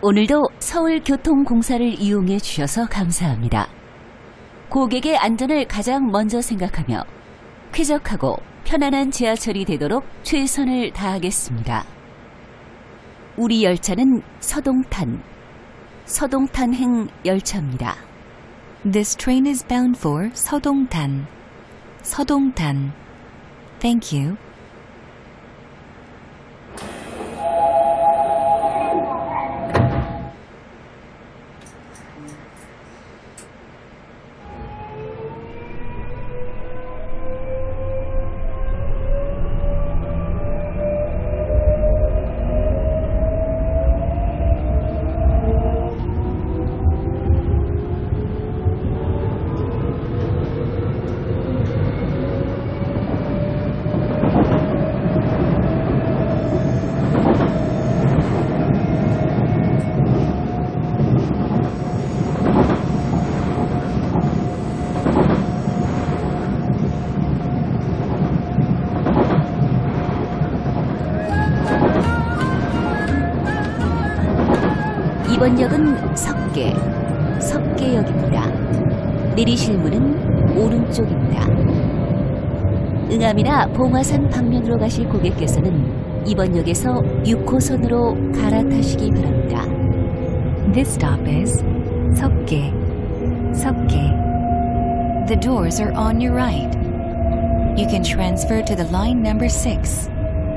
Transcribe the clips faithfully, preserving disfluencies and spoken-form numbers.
오늘도 서울교통공사를 이용해 주셔서 감사합니다. 고객의 안전을 가장 먼저 생각하며 쾌적하고 편안한 지하철이 되도록 최선을 다하겠습니다. 우리 열차는 서동탄, 서동탄행 열차입니다. This train is bound for 서동탄, 서동탄. Thank you. 이번 역은 석계, 석계역입니다. 내리실 문은 오른쪽입니다. 응암이나 봉화산 방면으로 가실 고객께서는 이번 역에서 육 호선으로 갈아타시기 바랍니다. This stop is 석계, 석계. The doors are on your right. You can transfer to the line number six.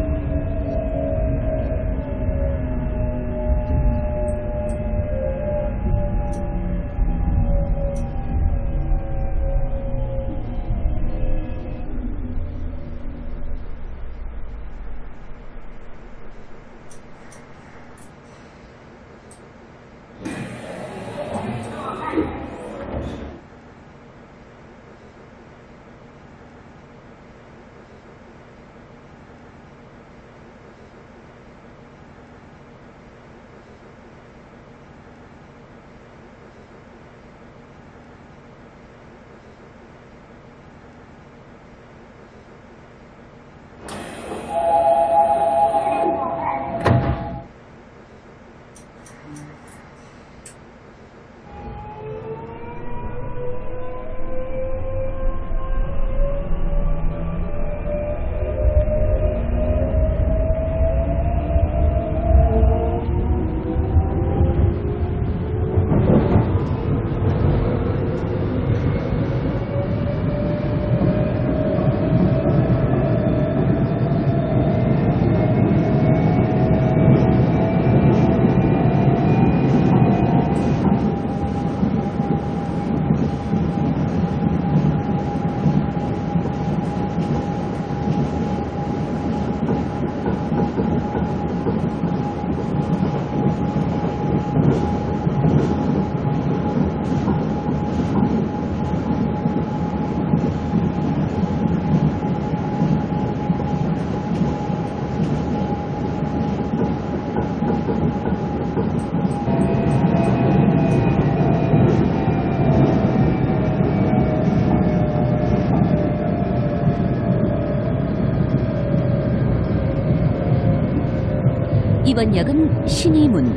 이번 역은 신의문,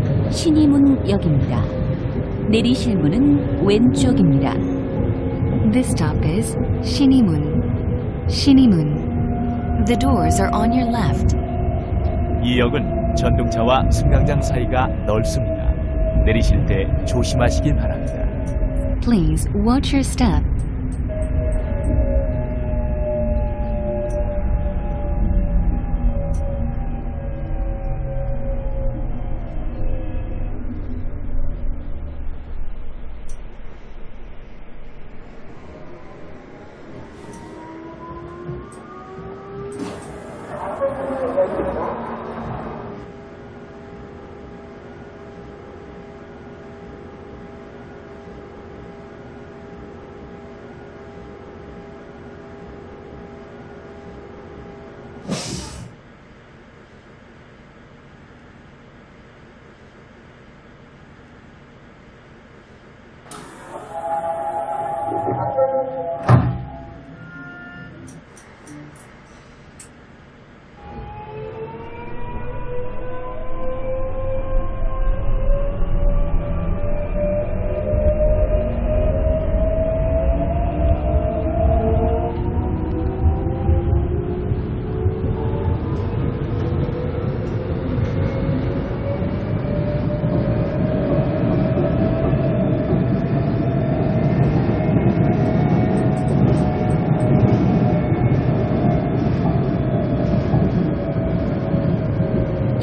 신의문역입니다. 내리실 문은 왼쪽입니다. This stop is 신의문, 신의문. The doors are on your left. 이 역은 전동차와 승강장 사이가 넓습니다. 내리실 때 조심하시기 바랍니다. Please watch your step.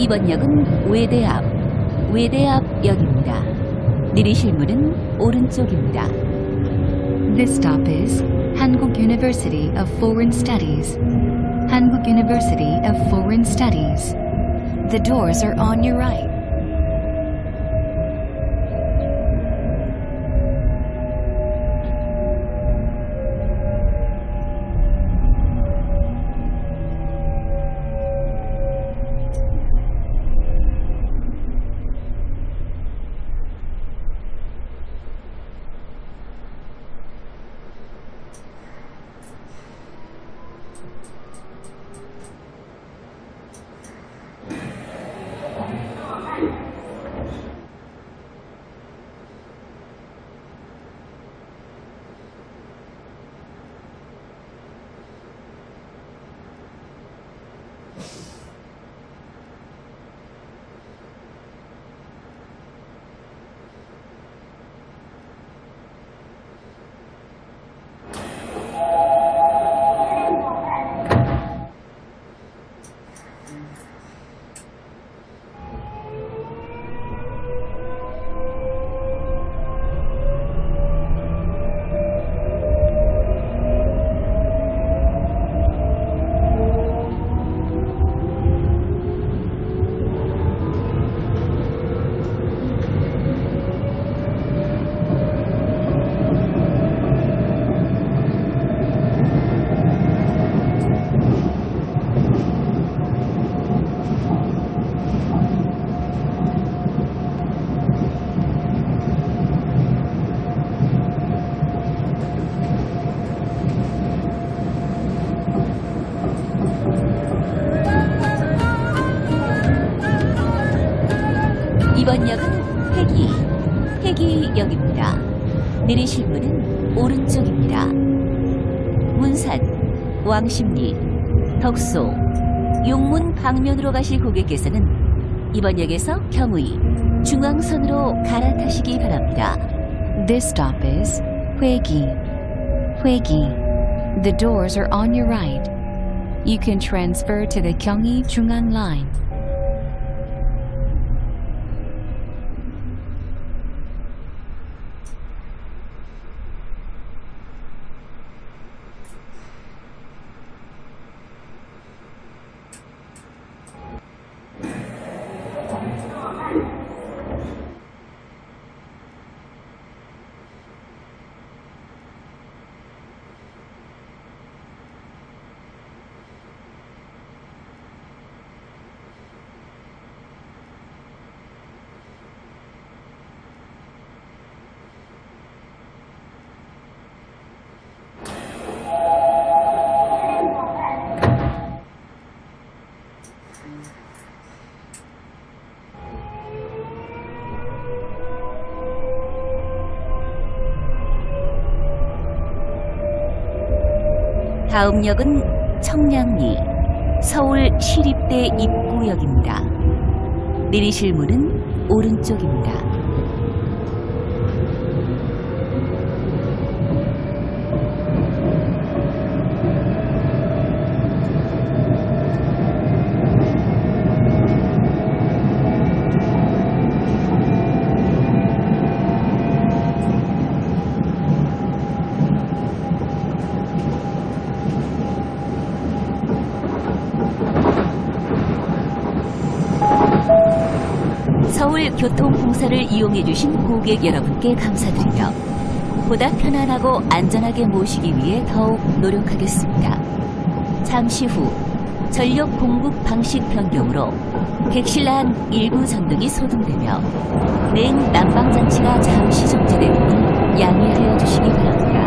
이번 역은 외대 앞, 외대 앞역입니다. 내리실 문은 오른쪽입니다. This stop is Hankuk University of Foreign Studies. Hankuk University of Foreign Studies. The doors are on your right. 이번 역은 회기, 회기역입니다. 내리실 문은 오른쪽입니다. 문산, 왕십리, 덕소, 용문 방면으로 가실 고객께서는 이번 역에서 경의, 중앙선으로 갈아타시기 바랍니다. This stop is Huegi. Huegi. The doors are on your right. You can transfer to the Gyeonggi Jungang Line. 다음 역은 청량리, 서울시립대 입구역입니다. 내리실 문은 오른쪽입니다. 서울교통공사를 이용해주신 고객 여러분께 감사드리며 보다 편안하고 안전하게 모시기 위해 더욱 노력하겠습니다. 잠시 후 전력 공급 방식 변경으로 객실안 일부 전등이 소등되며 냉 난방장치가 잠시 정지되므로 양해하여 주시기 바랍니다.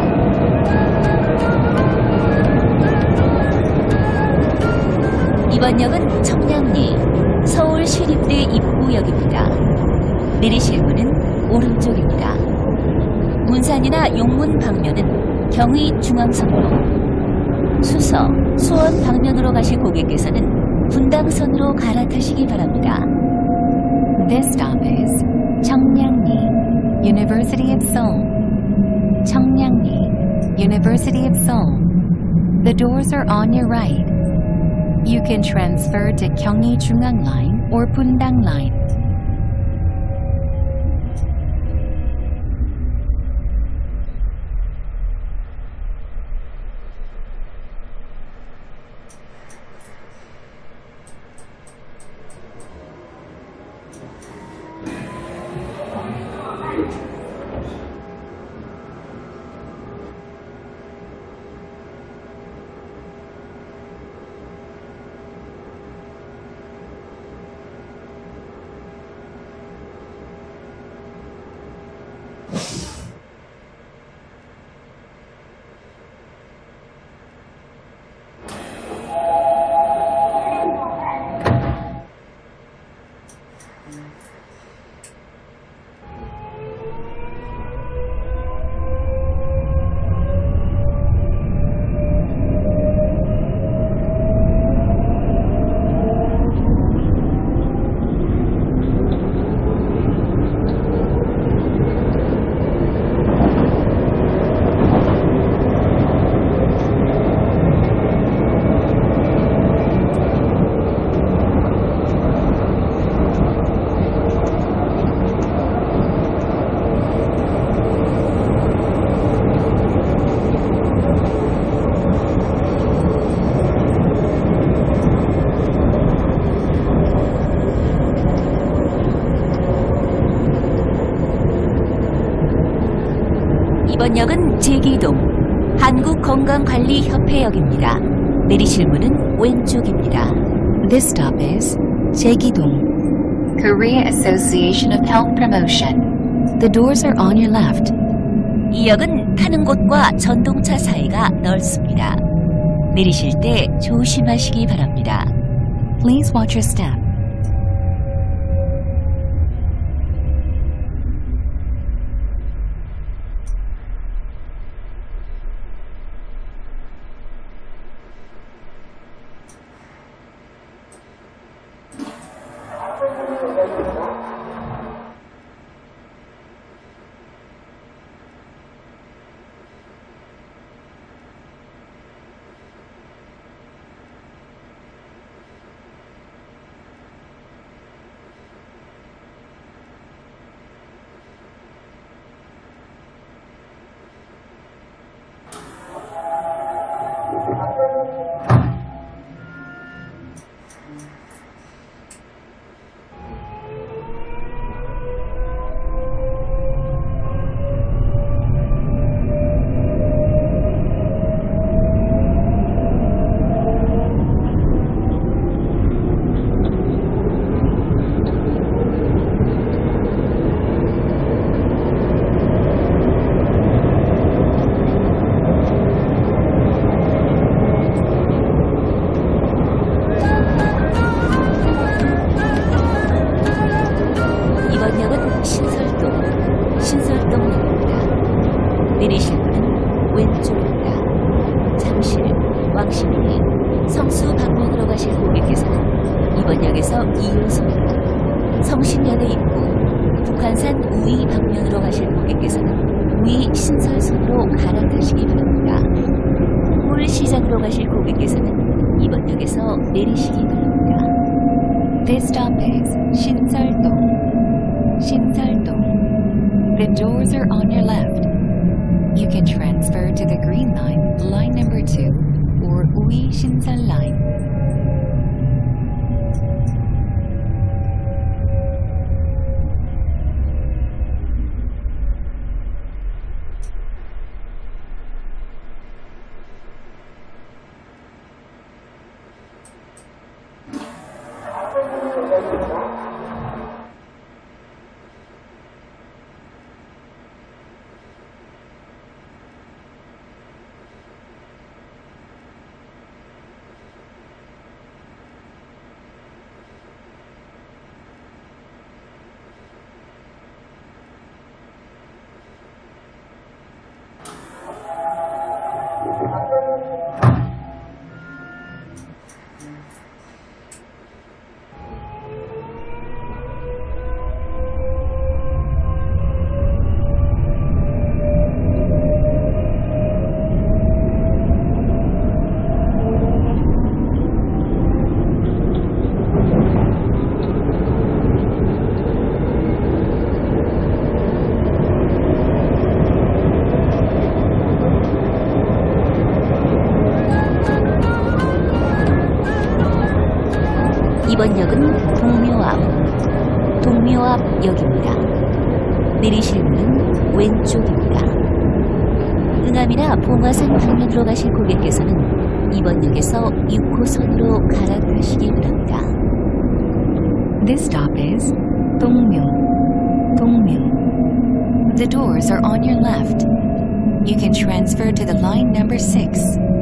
이번 역은 청량리, 서울시립대 입구역입니다. 내리실 문은 오른쪽입니다. 문산이나 용문 방면은 경의 중앙선으로, 수서, 수원 방면으로 가실 고객께서는 분당선으로 갈아타시기 바랍니다. This stop is Cheongnam-ni, University of Seoul. Cheongnam-ni, University of Seoul. The doors are on your right. You can transfer to Gyeonggi Jungang Line or Pundang Line. 이번 역은 제기동 한국건강관리협회역입니다. 내리실 문은 왼쪽입니다. This stop is Jaegidong, Korea Association of Health Promotion. The doors are on your left. 이 역은 타는 곳과 전동차 사이가 넓습니다. 내리실 때 조심하시기 바랍니다. Please watch your step. 내리실 문은 왼쪽입니다. 잠실, 왕십리, 성수 방면으로 가실 고객께서는 이번 역에서 이 호선으로, 성신여대 입구, 북한산 우이 방면으로 가실 고객께서는 우이 신설선으로 갈아타시기 바랍니다. 홀시장으로 가실 고객께서는 이번 역에서 내리시기 바랍니다. This stop is 신설동. 신설동. The doors are on your left. You can transfer to the Green Line, line number two, or Ui Shinsal Line. 역입니다. 내리실 문은 왼쪽입니다. 응암이나 봉화산 방면으로 가실 고객께서는 이번 역에서 육 호선으로 갈아타시기 바랍니다. This stop is Dongmyo. Dongmyo. The doors are on your left. You can transfer to the line number six.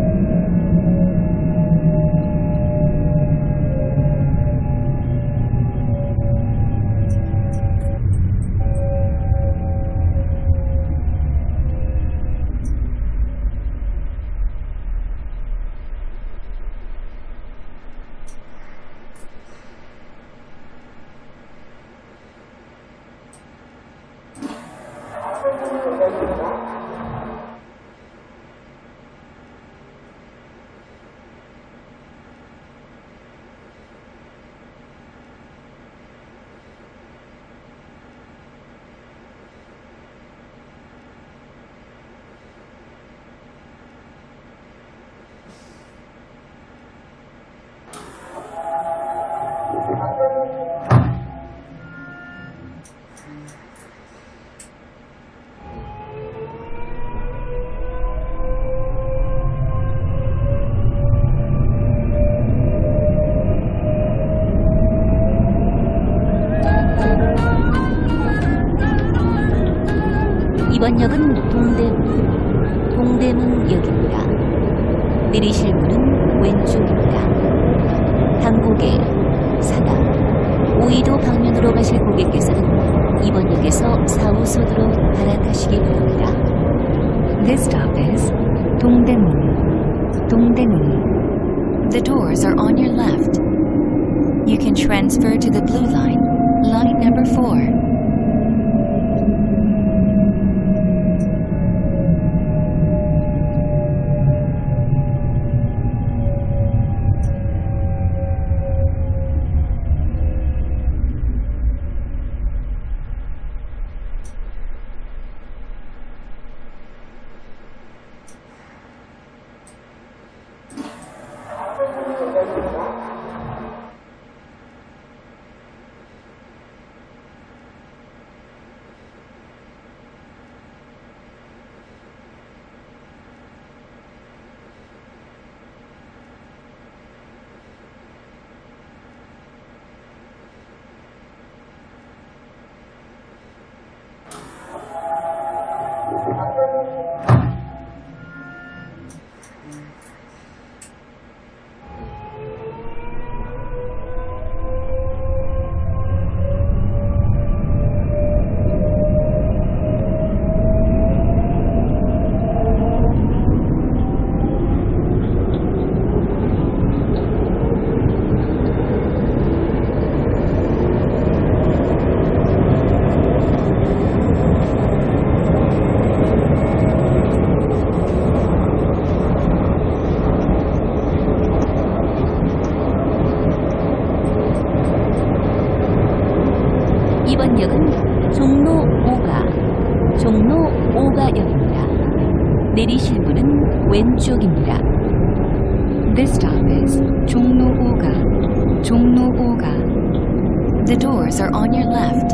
이번 역은 동대문, 동대문역입니다. 내리실 문은 왼쪽입니다. 당고개, 사당, 오이도 방면으로 가실 고객께서는 이번 역에서 사 호선으로 갈아타시기 바랍니다. This stop is Dongdaemun. Dongdaemun. The doors are on your left. You can transfer to the blue line, line number four. 이번 역은 종로 오가, 종로 오가역입니다. 내리실 문은 왼쪽입니다. This stop is Jongno-oga. Jongno-oga. The doors are on your left.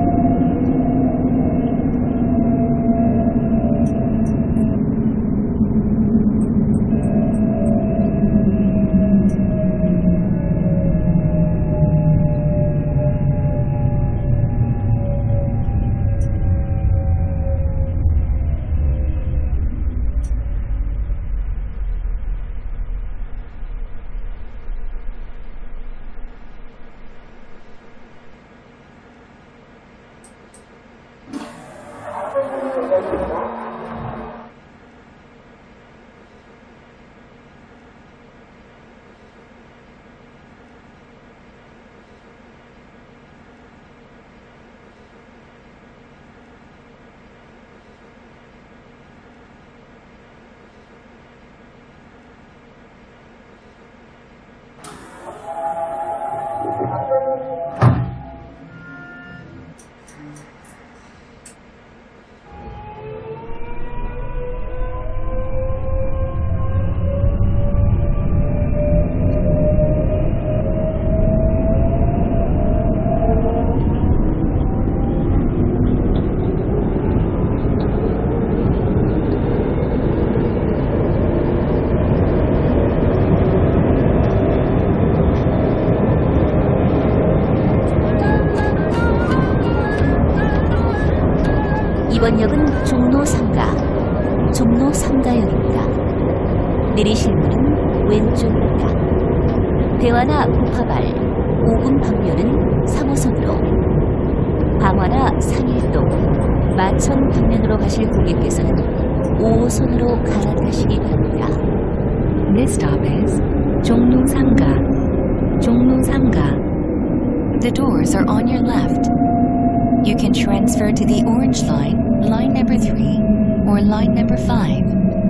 이번 역은 종로 삼가, 종로 삼가역입니다. 내리실 문은 왼쪽입니다. 대화나 구파발, 오 분 방면은 삼 호선으로, 방화나 상일동, 마천 방면으로 가실 고객께서는 오 호선으로 갈아타시기 바랍니다. This stop is 종로 삼가, 종로 삼가. The doors are on your left. You can transfer to the orange line, line number three, or line number five.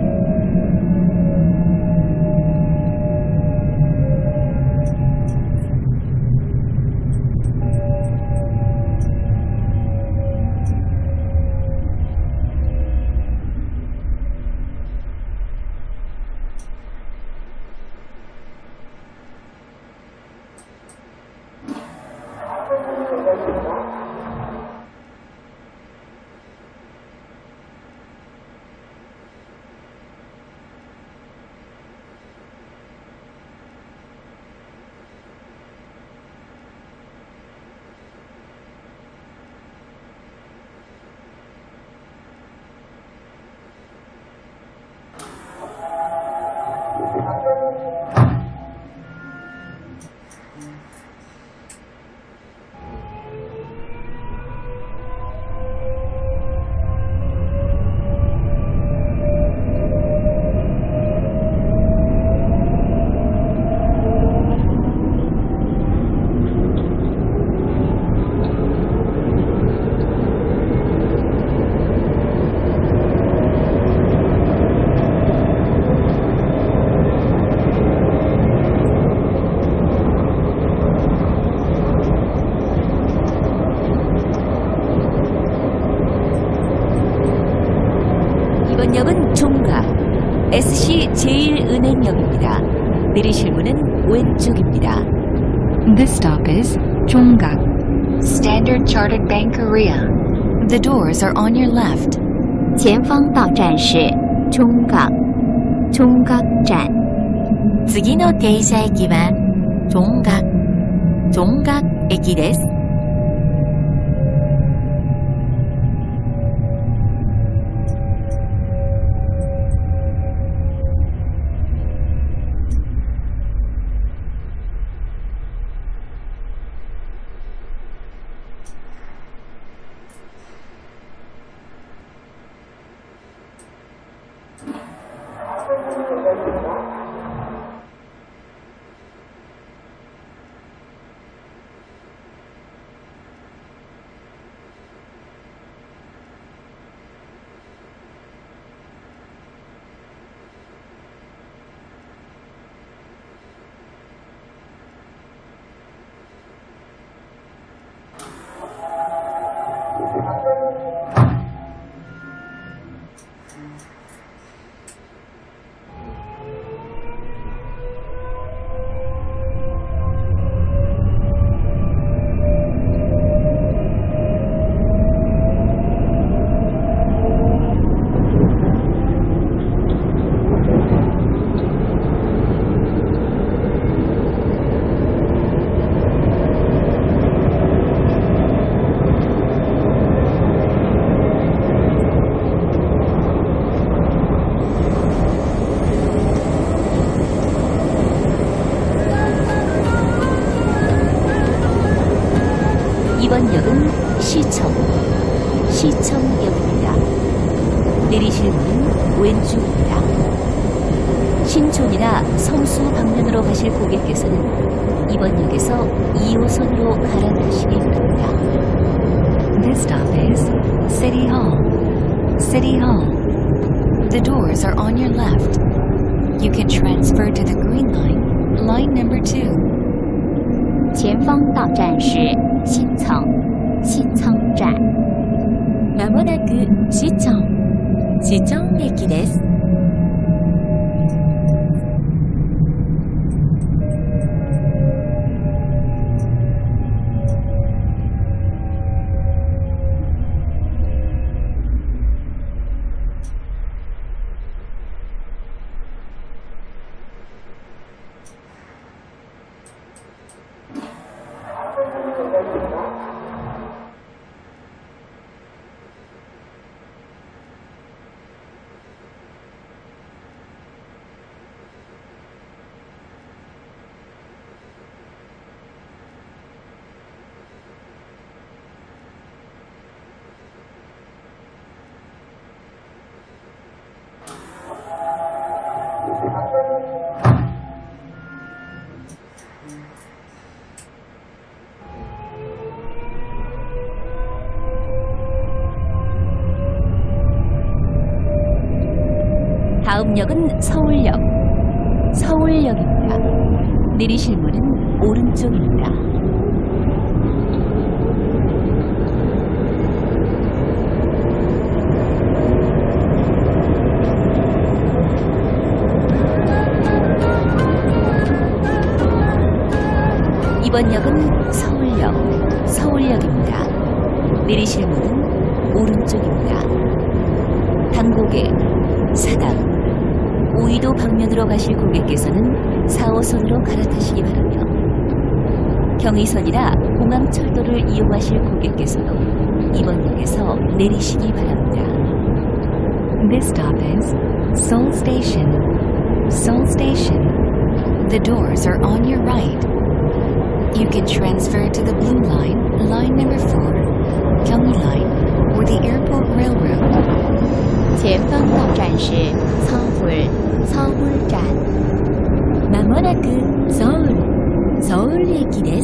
이번 역은 종각, 에스씨 제일은행역입니다. 내리실 문은 왼쪽입니다. This stop is 종각, Standard Chartered Bank Korea. The doors are on your left. 前方到站是中港中港站。次の停車駅は中港中港駅です。 이번 역은 시청, 시청역입니다. 내리실 문은 왼쪽입니다. 신촌이나 성수 방면으로 가실 고객께서는 이번 역에서 이 호선으로 갈아타시기 바랍니다. This stop is City Hall, City Hall. The doors are on your left. You can transfer to the green line, line number two. 前方到站是新仓新仓站。まもなく시청 시청駅です。 다음 역은 서울역, 서울역입니다. 내리실 문은 오른쪽입니다. 이번 역은 서울역, 서울역입니다. 내리실 문은 오른쪽입니다. 당고개, 사당, 오이도 방면으로 가실 고객께서는 사 호선으로 갈아타시기 바라며 경의선이나 공항철도를 이용하실 고객께서도 이번 역에서 내리시기 바랍니다. This stop is Seoul Station. Seoul Station. The doors are on your right. You can transfer to the Blue Line, line number four, Gyeonggi Line, or the Airport Railroad. 前方到站是서울 서울站。まもなくソウルソウル駅です。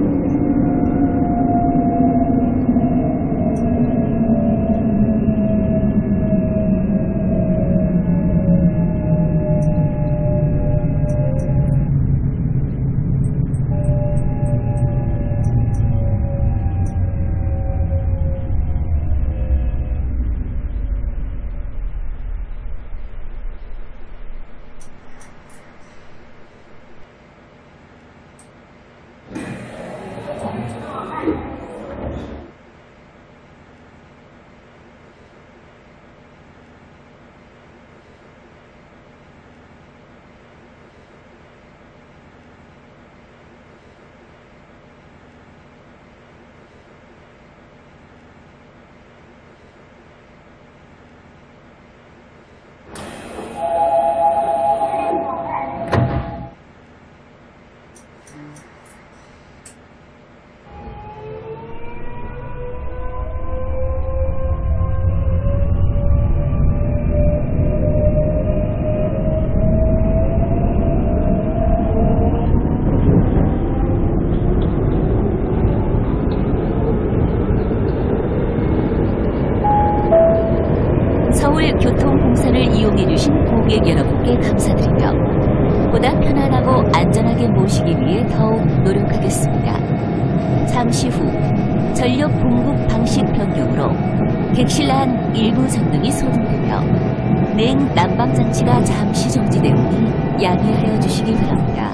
서울교통공사를 이용해주신 고객 여러분께 감사드리며 보다 편안하고 안전하게 모시기 위해 더욱 노력하겠습니다. 잠시 후 전력 공급 방식 변경으로 객실안 일부 전등이 소등되며 냉 난방 장치가 잠시 정지되오니 양해하여 주시기 바랍니다.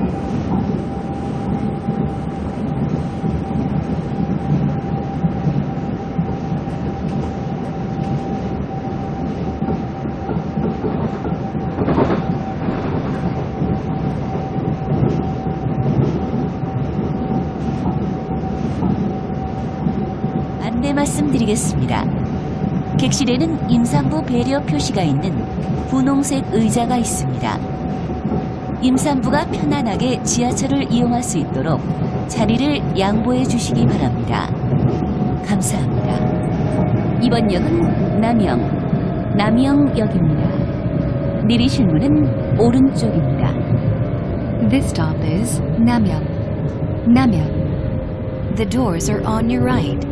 안내 말씀드리겠습니다. 객실에는 임산부 배려 표시가 있는 분홍색 의자가 있습니다. 임산부가 편안하게 지하철을 이용할 수 있도록 자리를 양보해 주시기 바랍니다. 감사합니다. 이번 역은 남영, 남영역입니다. 내리실 문은 오른쪽입니다. This stop is Namyeong. Namyeong. The doors are on your right.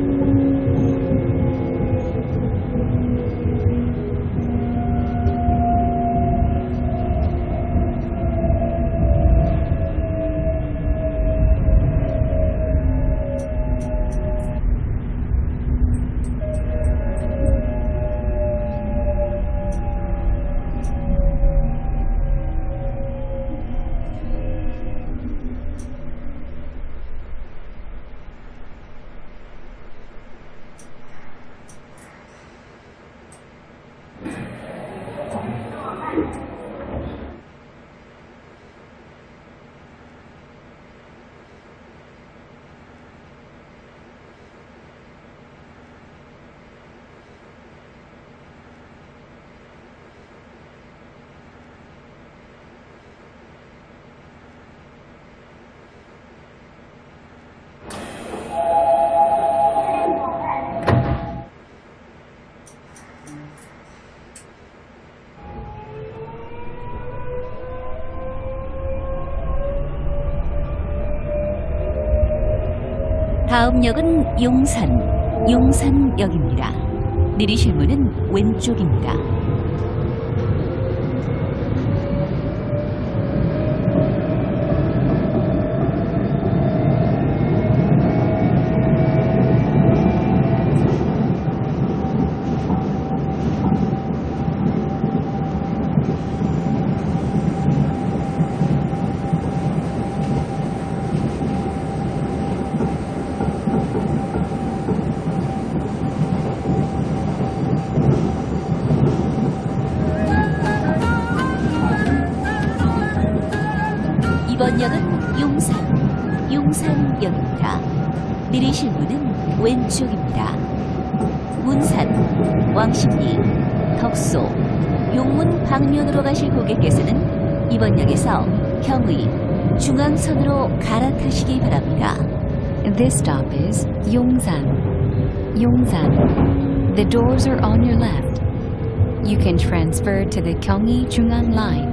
다음 역은 용산, 용산역입니다. 내리실 문은 왼쪽입니다. 용산, 용산역입니다. 내리실 문은 왼쪽입니다. 문산, 왕십리, 덕소, 용문 방면으로 가실 고객께서는 이번 역에서 경의, 중앙선으로 갈아타시기 바랍니다. This stop is Yongsan. Yongsan. The doors are on your left. You can transfer to the Gyeonggi Jungang Line.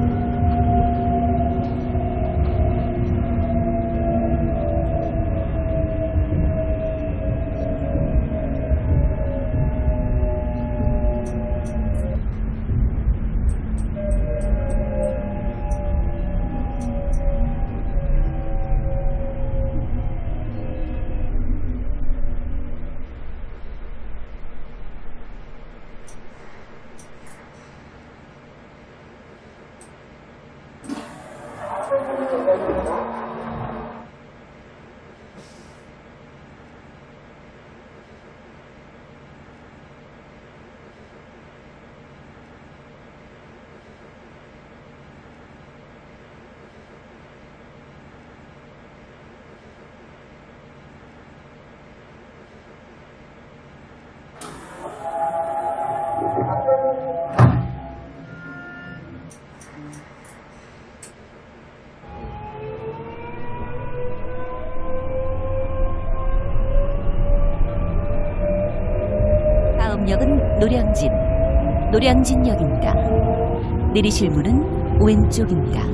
다음 역은 노량진, 노량진역입니다. 내리실 문은 왼쪽입니다.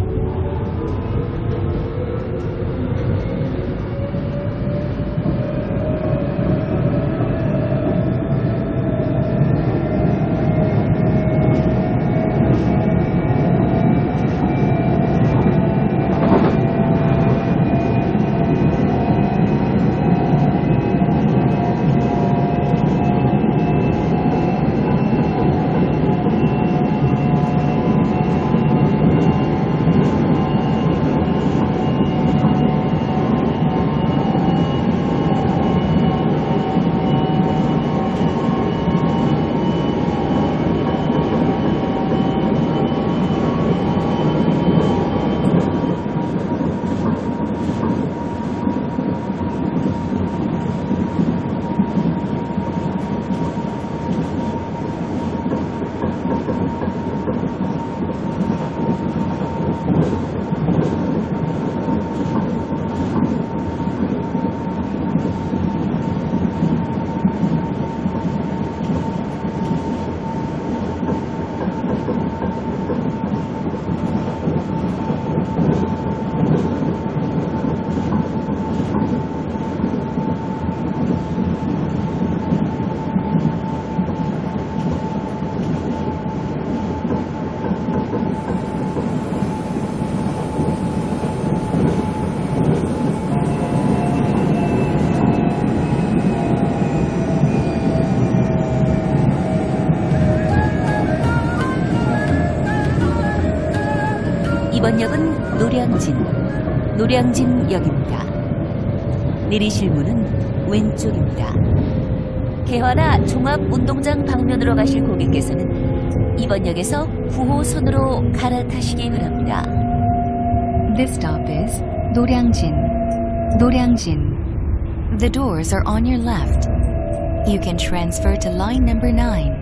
이번 역은 노량진, 노량진역입니다. 내리실 문은 왼쪽입니다. 개화나 종합운동장 방면으로 가실 고객께서는 이번 역에서 구 호선으로 갈아타시기 바랍니다. This stop is Noryang-jin. Noryang-jin. The doors are on your left. You can transfer to line number nine.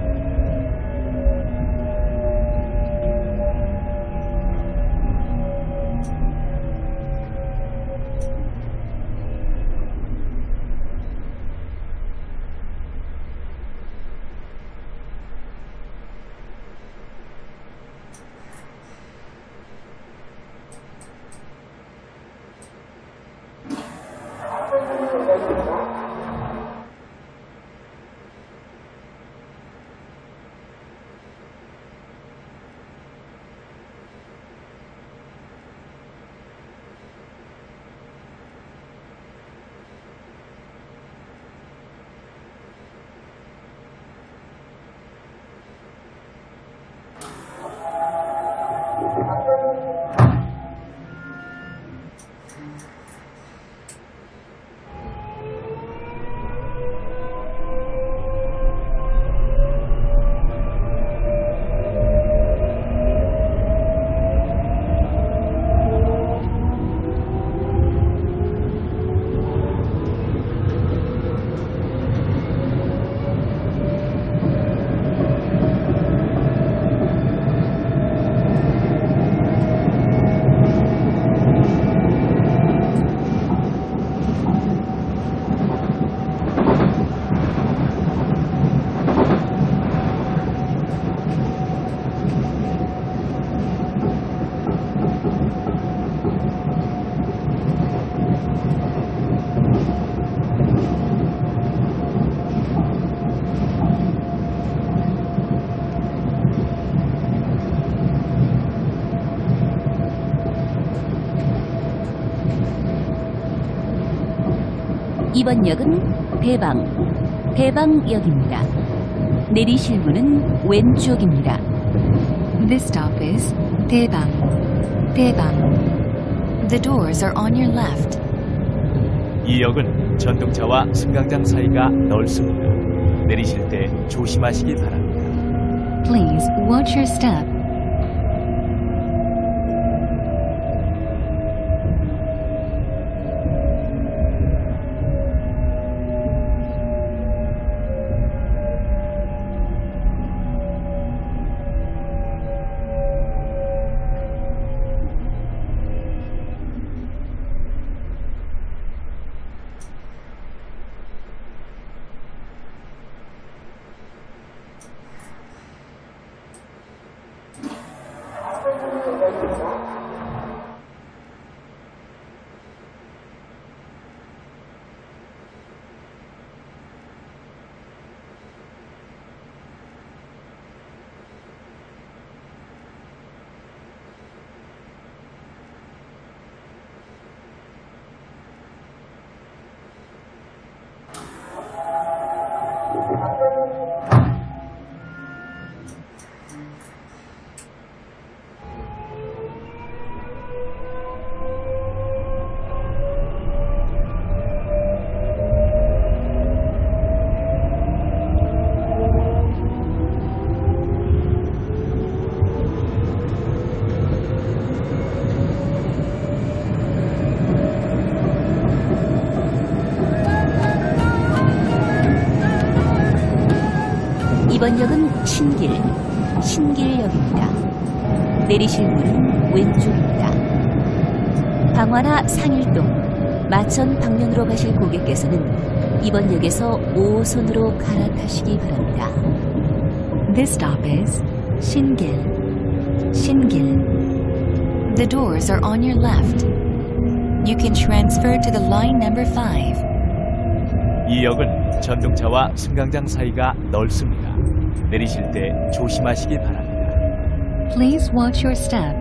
이번 역은 대방, 대방역입니다. 내리실 문은 왼쪽입니다. This stop is Daebang, Daebang. The doors are on your left. 이 역은 전동차와 승강장 사이가 넓습니다. 내리실 때 조심하시기 바랍니다. Please watch your step. 이번 역은 신길, 신길역입니다. 내리실 문은 왼쪽입니다. 방화나 상일동, 마천 방면으로 가실 고객께서는 이번 역에서 오 호선으로 갈아타시기 바랍니다. This stop is Shingil, Shingil. The doors are on your left. You can transfer to the line number five. 이 역은 전동차와 승강장 사이가 넓습니다. 내리실 때 조심하시기 바랍니다. Please watch your step.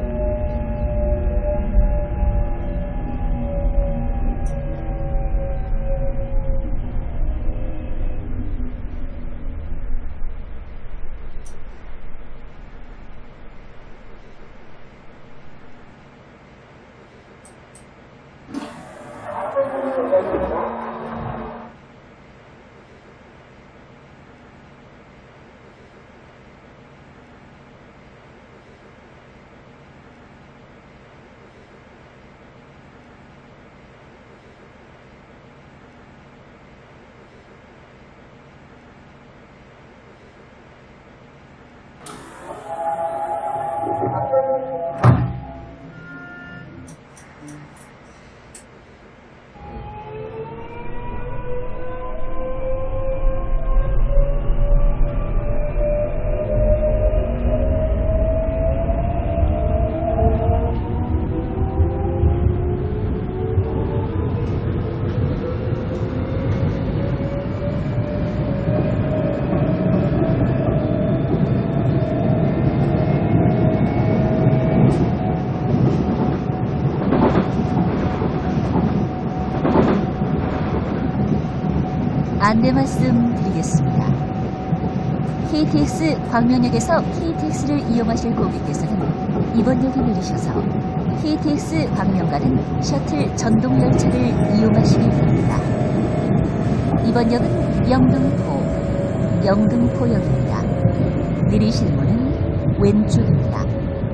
안내 말씀 드리겠습니다. 케이티엑스 광명역에서 케이티엑스를 이용하실 고객께서는 이번 역에 내리셔서 케이티엑스 광명 가는 셔틀 전동 열차를 이용하시기 바랍니다. 이번 역은 영등포, 영등포역입니다. 내리실 문은 왼쪽입니다.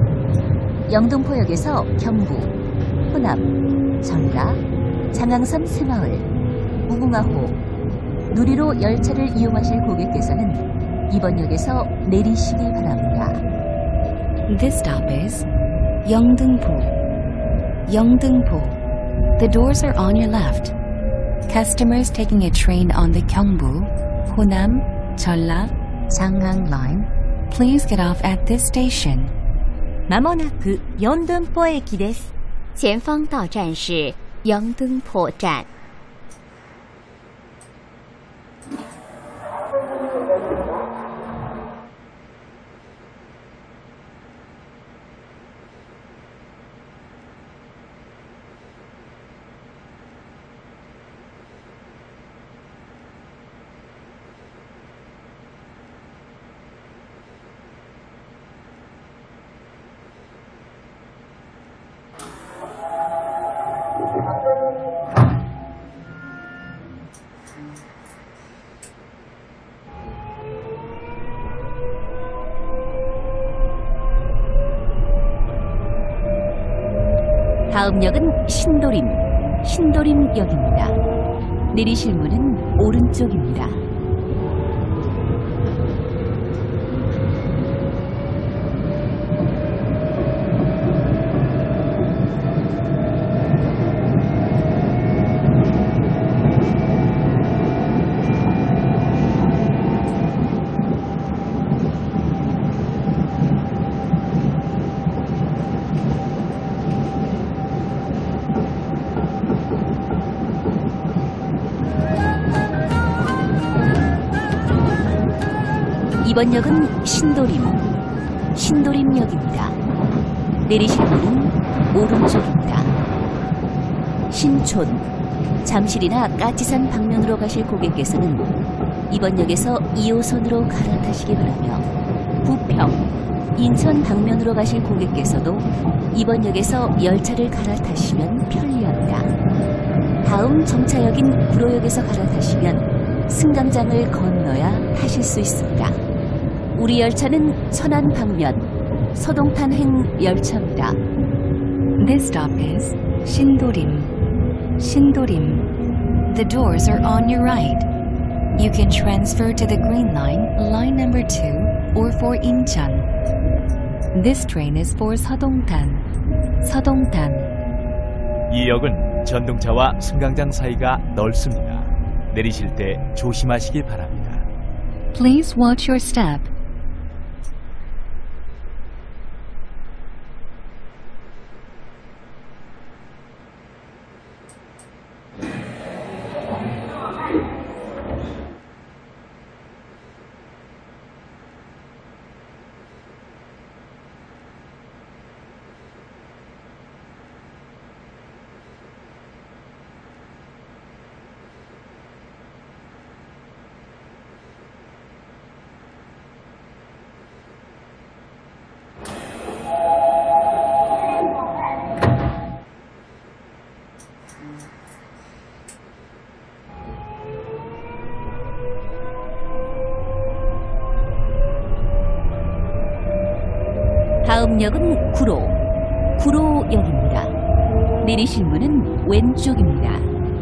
영등포역에서 경부, 호남, 전라, 장항삼 새마을, 무궁화호, 누리로 열차를 이용하실 고객께서는 이번 역에서 내리시기 바랍니다. This stop is Yeongdeungpo, Yeongdeungpo. The doors are on your left. Customers taking a train on the Gyeongbu, Honam, Jeolla, Jangang line, please get off at this station. まもなく四등포駅です。 前方到站是영등포站。 다음 역은 신도림, 신도림역입니다. 내리실 문은 오른쪽입니다. 이번 역은 신도림, 신도림역입니다. 내리실 문은 오른쪽입니다. 신촌, 잠실이나 까치산 방면으로 가실 고객께서는 이번 역에서 이 호선으로 갈아타시기 바라며 부평, 인천 방면으로 가실 고객께서도 이번 역에서 열차를 갈아타시면 편리합니다. 다음 정차역인 구로역에서 갈아타시면 승강장을 건너야 타실 수 있습니다. 우리 열차는 천안 방면 서동탄행 열차입니다. This stop is 신도림, 신도림. The doors are on your right. You can transfer to the Green Line, line number two, or for Incheon. This train is for 서동탄, 서동탄. 이 역은 전동차와 승강장 사이가 넓습니다. 내리실 때 조심하시기 바랍니다. Please watch your step. 다음 역은 구로, 구로역입니다. 내리실 문은 왼쪽입니다.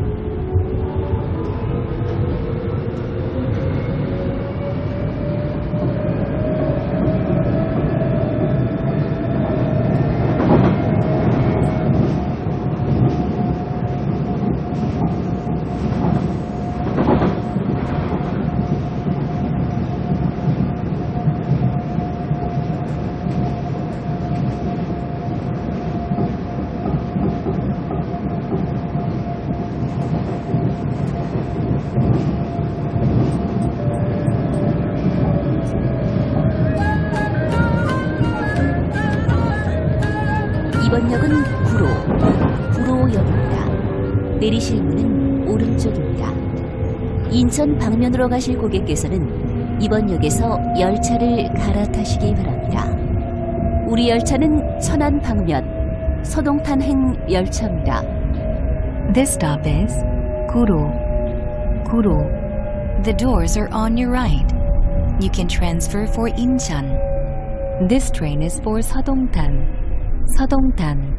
이번 역은 구로, 구로역입니다. 내리실 문은 오른쪽입니다. 인천 방면으로 가실 고객께서는 이번 역에서 열차를 갈아타시기 바랍니다. 우리 열차는 천안 방면 서동탄행 열차입니다. This stop is 구로, 구로. The doors are on your right. You can transfer for Incheon. This train is for 서동탄, 서동탄.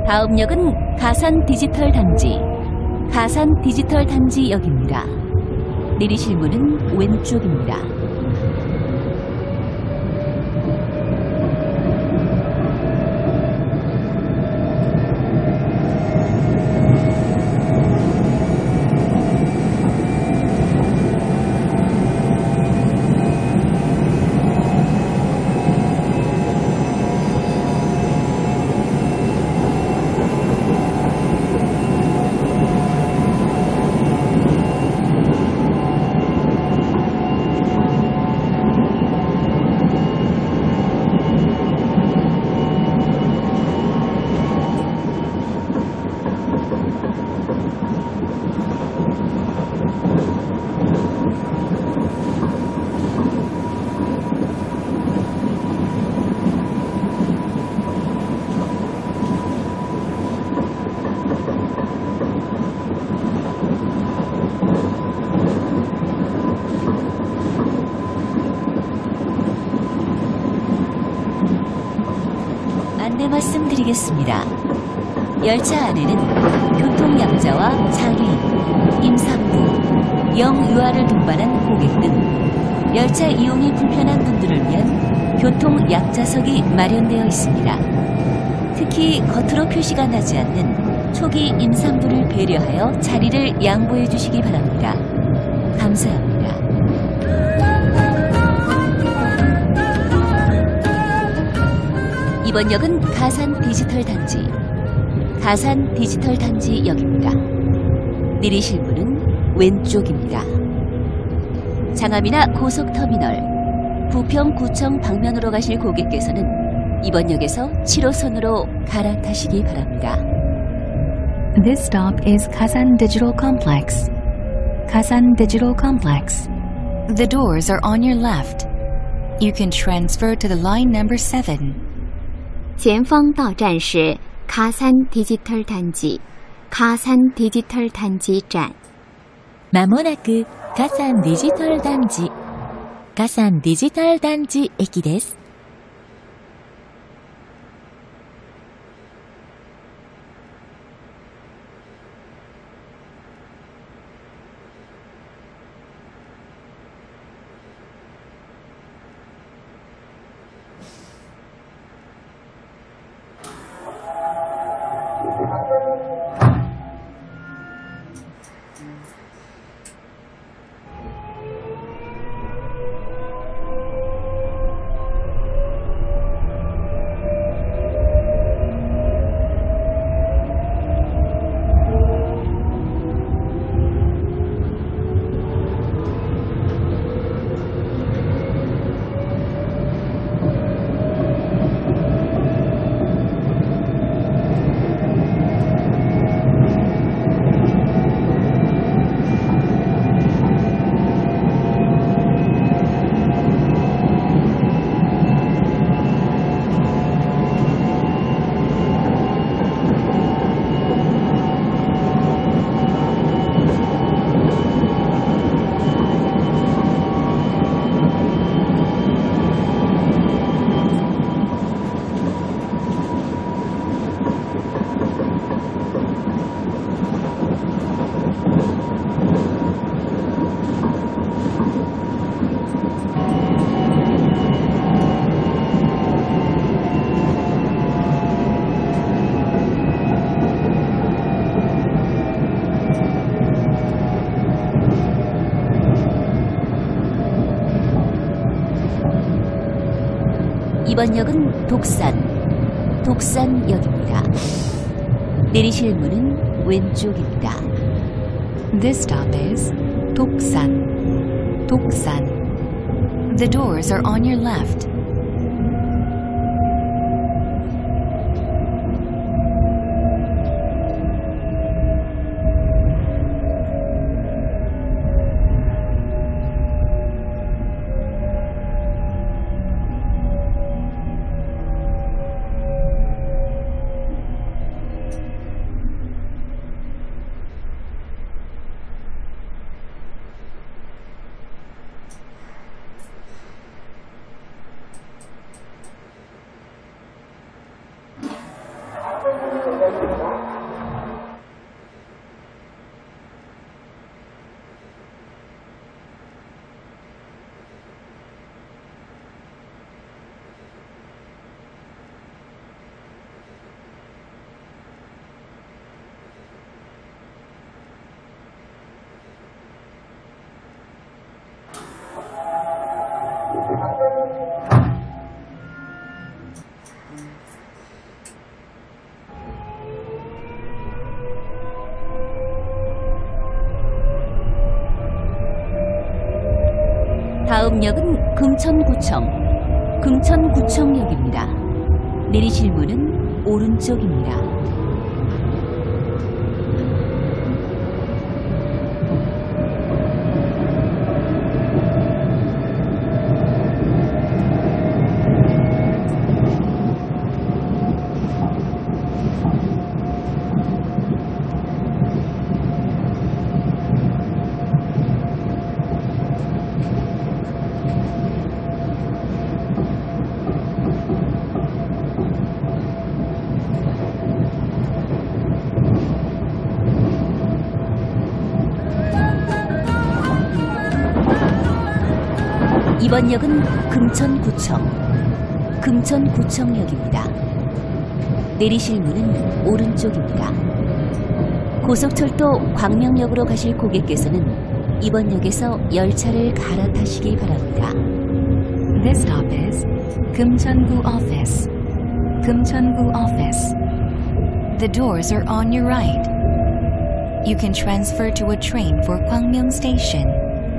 다음 역은 가산 디지털 단지, 가산 디지털 단지역입니다. 내리실 문은 왼쪽입니다. 안내 말씀드리겠습니다. 열차 안에는 교통약자와 장애인, 임산부, 영유아를 동반한 고객 등 열차 이용이 불편한 분들을 위한 교통약자석이 마련되어 있습니다. 특히 겉으로 표시가 나지 않는 초기 임산부를 배려하여 자리를 양보해 주시기 바랍니다. 감사합니다. 이번 역은 가산 디지털 단지, 가산 디지털 단지역입니다. 내리실 문은 왼쪽입니다. 장암이나 고속터미널, 부평구청 방면으로 가실 고객께서는 이번 역에서 칠 호선으로 갈아타시기 바랍니다. This stop is Kasan Digital Complex. Kasan Digital Complex. The doors are on your left. You can transfer to the line number seven. 前方到站是卡산디지털 단지, 카산 디지털 단지站. まもなくカサンデジタル団地、カサンデジタル団地駅です。이번 역은 독산, 독산역입니다. 내리실 문은 왼쪽입니다. This stop is Doksan. Doksan. The doors are on your left. 다음 역은 금천구청, 금천구청역입니다. 내리실 문은 오른쪽입니다. 이번 역은 금천구청, 금천구청역입니다. 내리실 문은 오른쪽입니다. 고속철도 광명역으로 가실 고객께서는 이번 역에서 열차를 갈아타시기 바랍니다. This stop is Kumcheongu Office. Kumcheongu Office. The doors are on your right. You can transfer to a train for Gwangmyeong Station.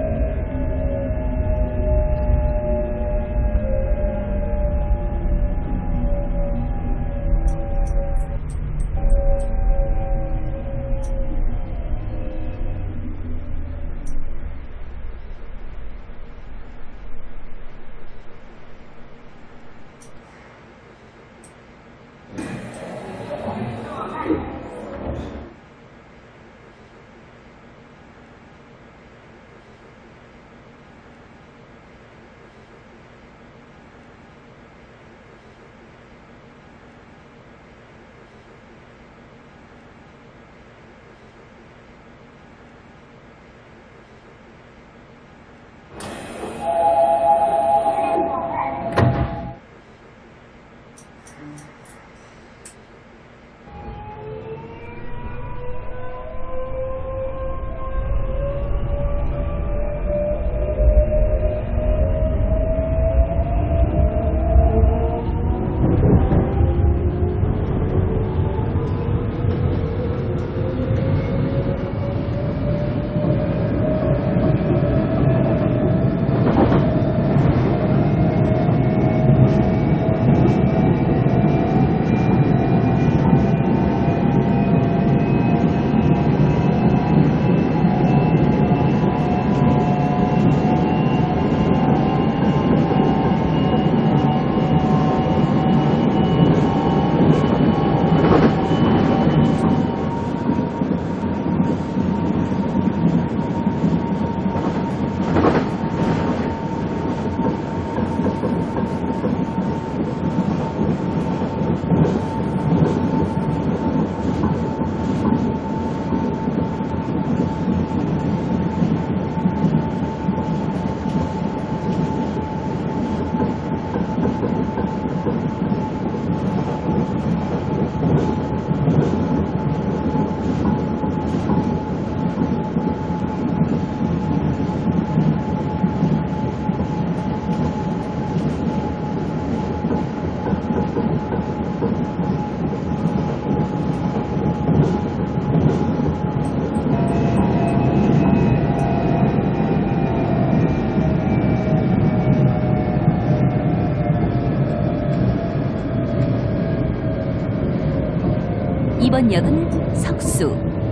이번 역은 석수,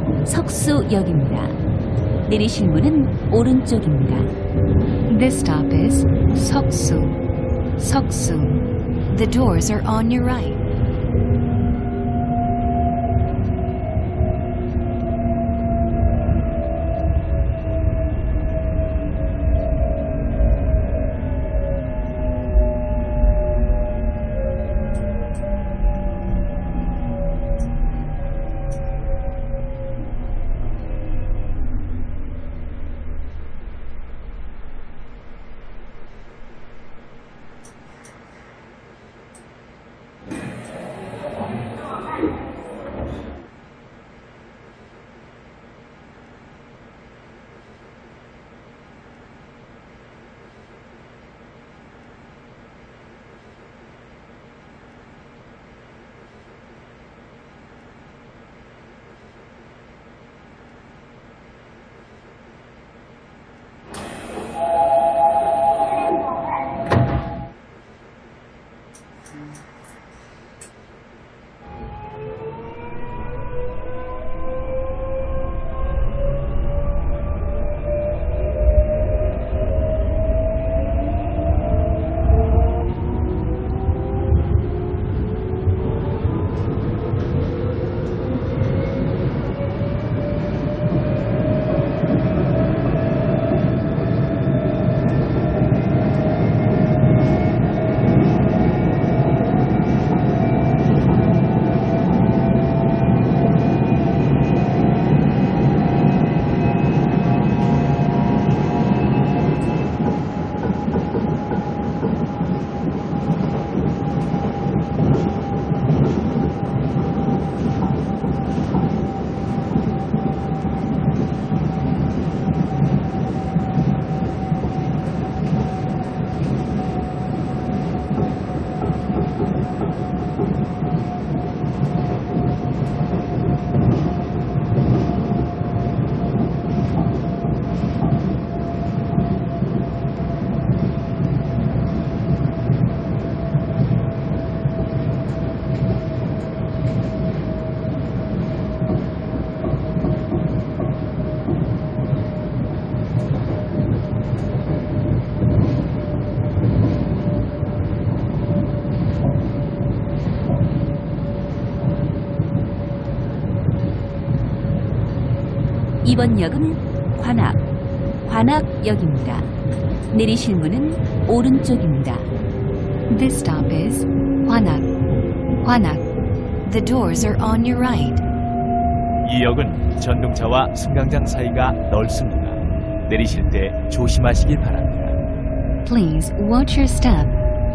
석수역입니다. 내리실 문은 오른쪽입니다. This stop is Seoksu. Seoksu. The doors are on your right. 이번 역은 관악, 관악역입니다. 내리실 문은 오른쪽입니다. This stop is Hwanak. Hwanak. The doors are on your right. 이 역은 전동차와 승강장 사이가 넓습니다. 내리실 때 조심하시기 바랍니다. Please watch your step.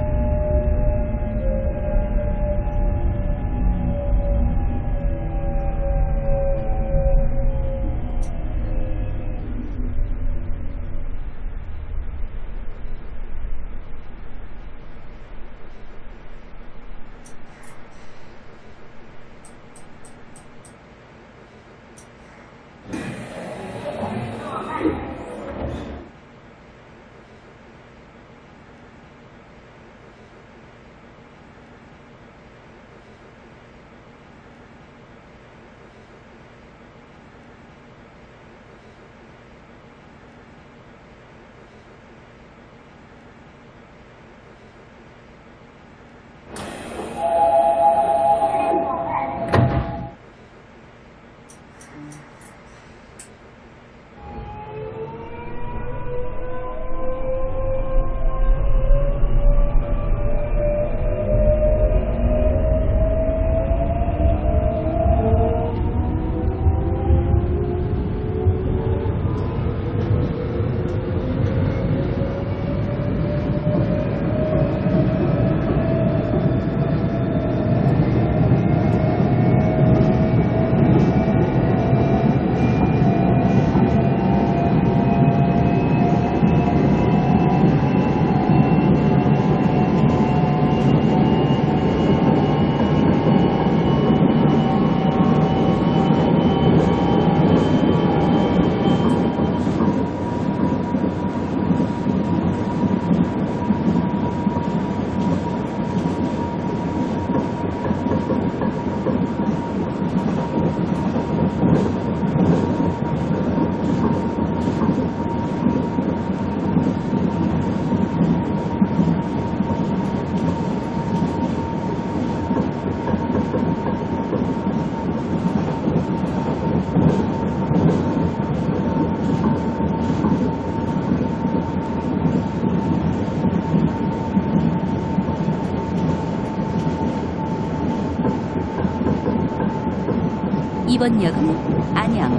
이번 역은 안양,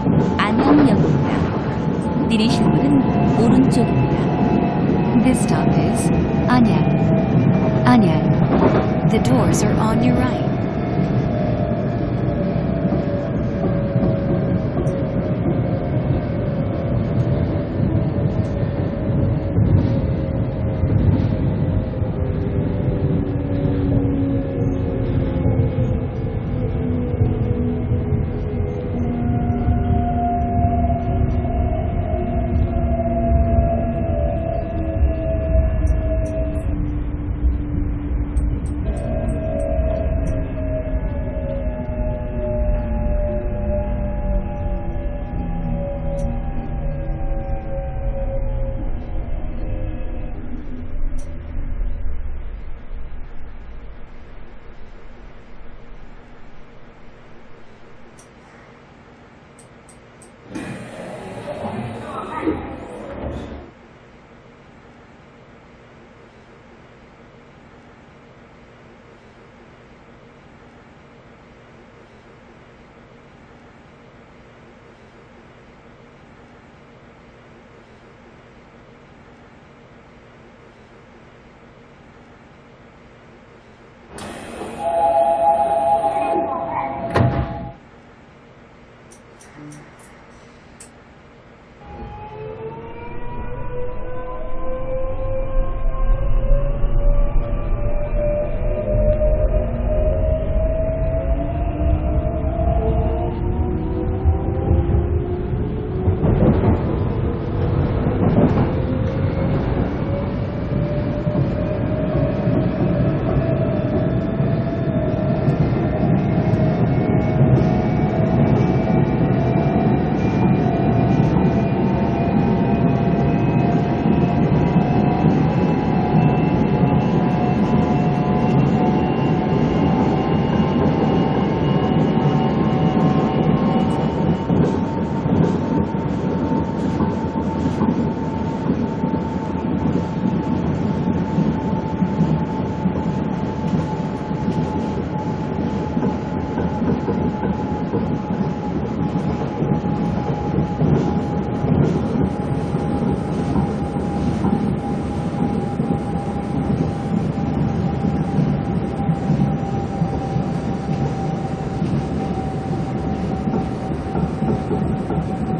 안양역입니다. 내리실 문은 오른쪽입니다. This stop is Anyang. Anyang. The doors are on your right.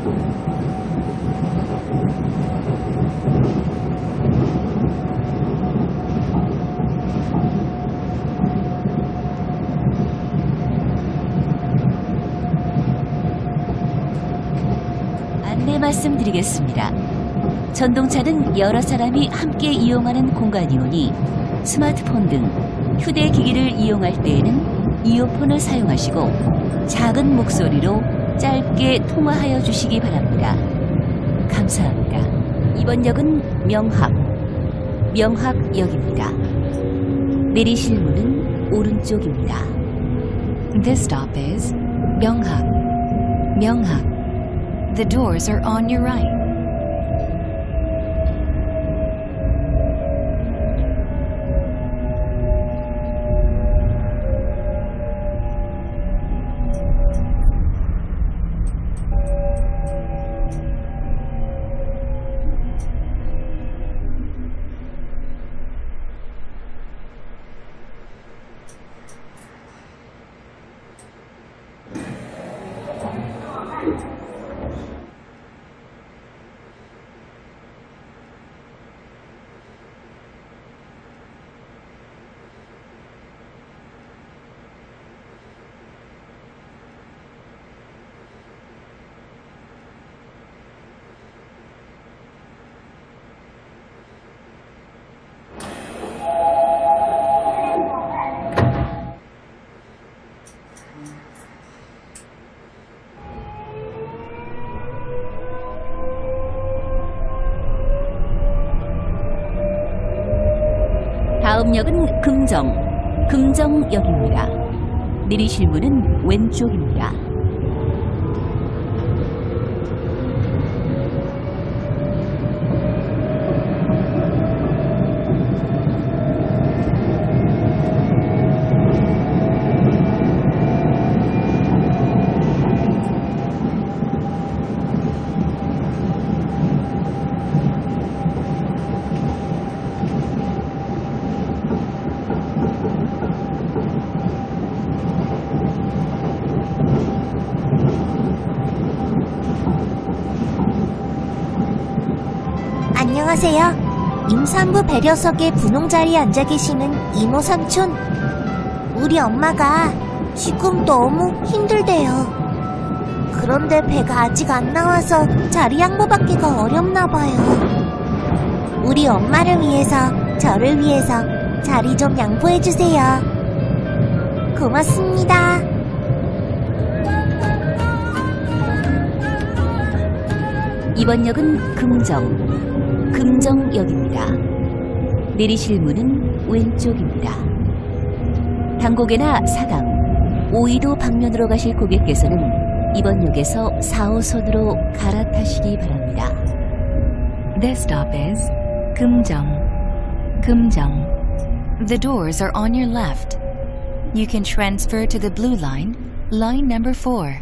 안내 말씀드리겠습니다. 전동차는 여러 사람이 함께 이용하는 공간이오니 스마트폰 등 휴대기기를 이용할 때에는 이어폰을 사용하시고 작은 목소리로 짧게 통화하여 주시기 바랍니다. 감사합니다. 이번 역은 명학, 명학역입니다. 내리실 문은 오른쪽입니다. This stop is Myeonghak. Myeonghak. The doors are on your right. 다음 역은 금정, 금정역입니다. 내리실 문은 왼쪽입니다. 안녕하세요. 임산부 배려석에 분홍 자리에 앉아 계시는 이모 삼촌. 우리 엄마가 지금 너무 힘들대요. 그런데 배가 아직 안 나와서 자리 양보받기가 어렵나 봐요. 우리 엄마를 위해서, 저를 위해서 자리 좀 양보해 주세요. 고맙습니다. 이번 역은 금정, 금정역입니다. 내리실 문은 왼쪽입니다. 당고개나 사당, 오이도 방면으로 가실 고객께서는 이번 역에서 사 호선으로 갈아타시기 바랍니다. This stop is Kumjong. Kumjong. The doors are on your left. You can transfer to the blue line, line number four.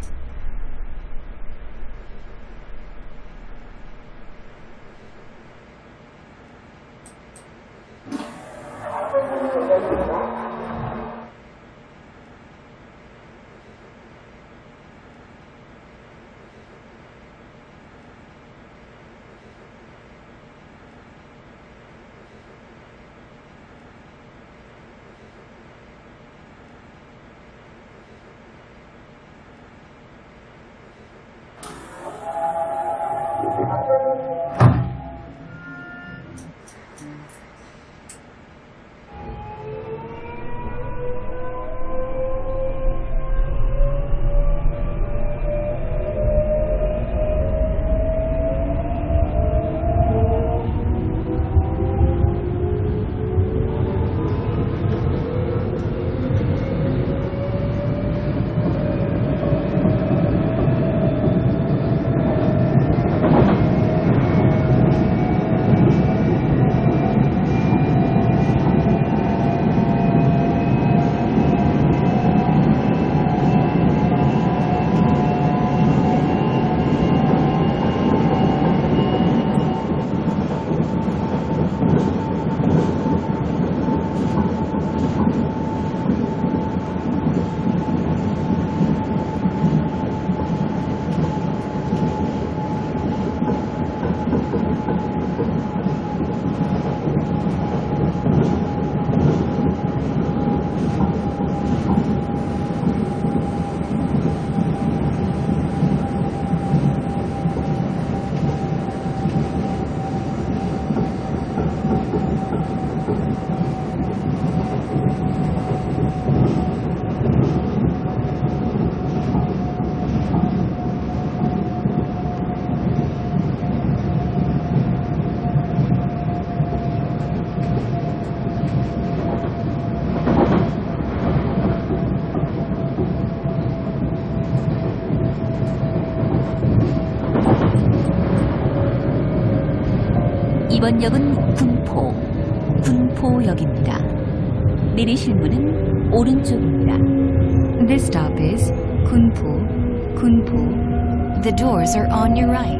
이번 역은 군포, 군포역입니다. 내리실 문은 오른쪽입니다. This stop is Kunpo, Kunpo. The doors are on your right.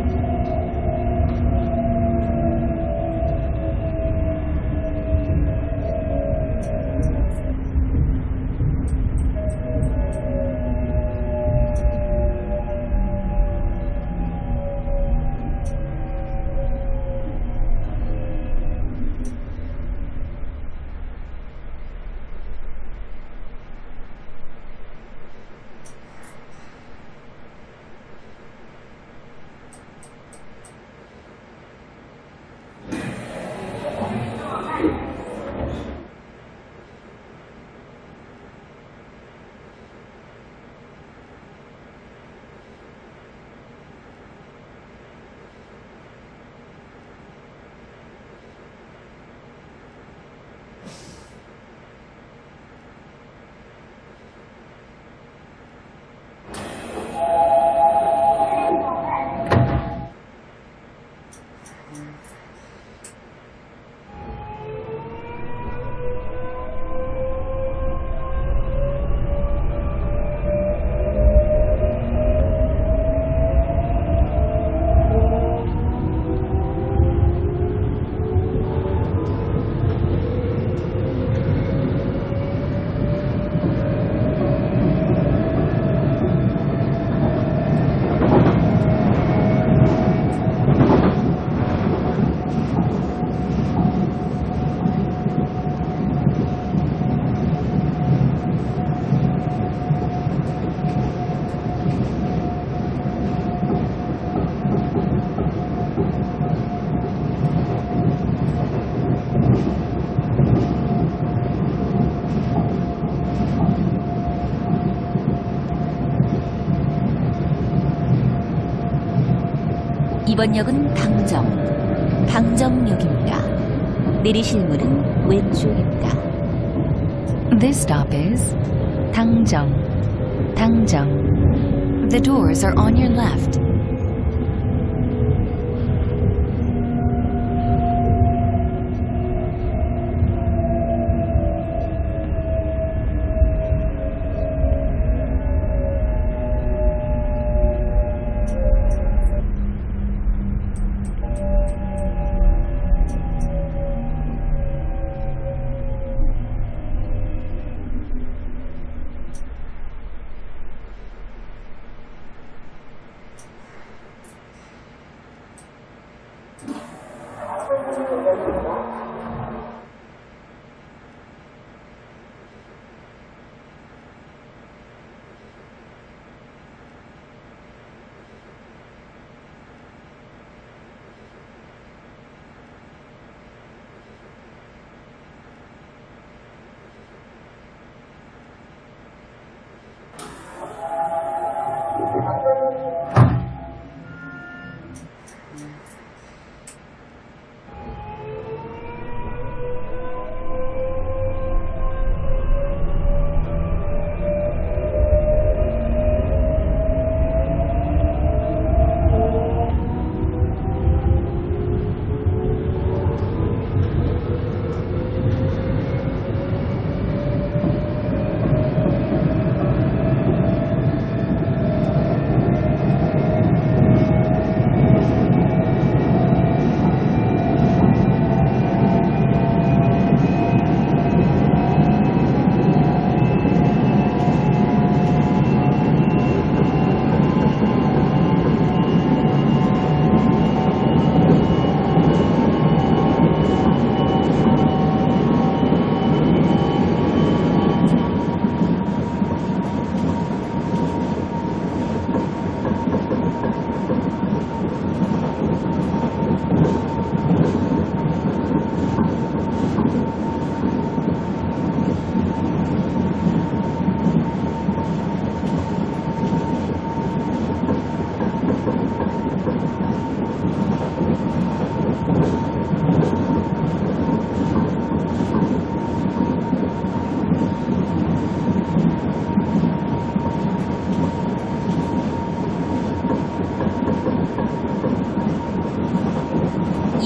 이번 역은 당정, 당정역입니다. 내리실 문은 왼쪽입니다. This stop is Dangjang, Dangjang. The doors are on your left.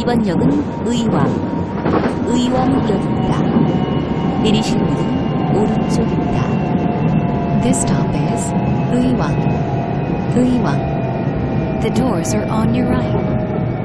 이번 역은 의왕, 의왕역입니다. 내리실 문은 오른쪽입니다. This stop is Uiwang. Uiwang. The doors are on your right.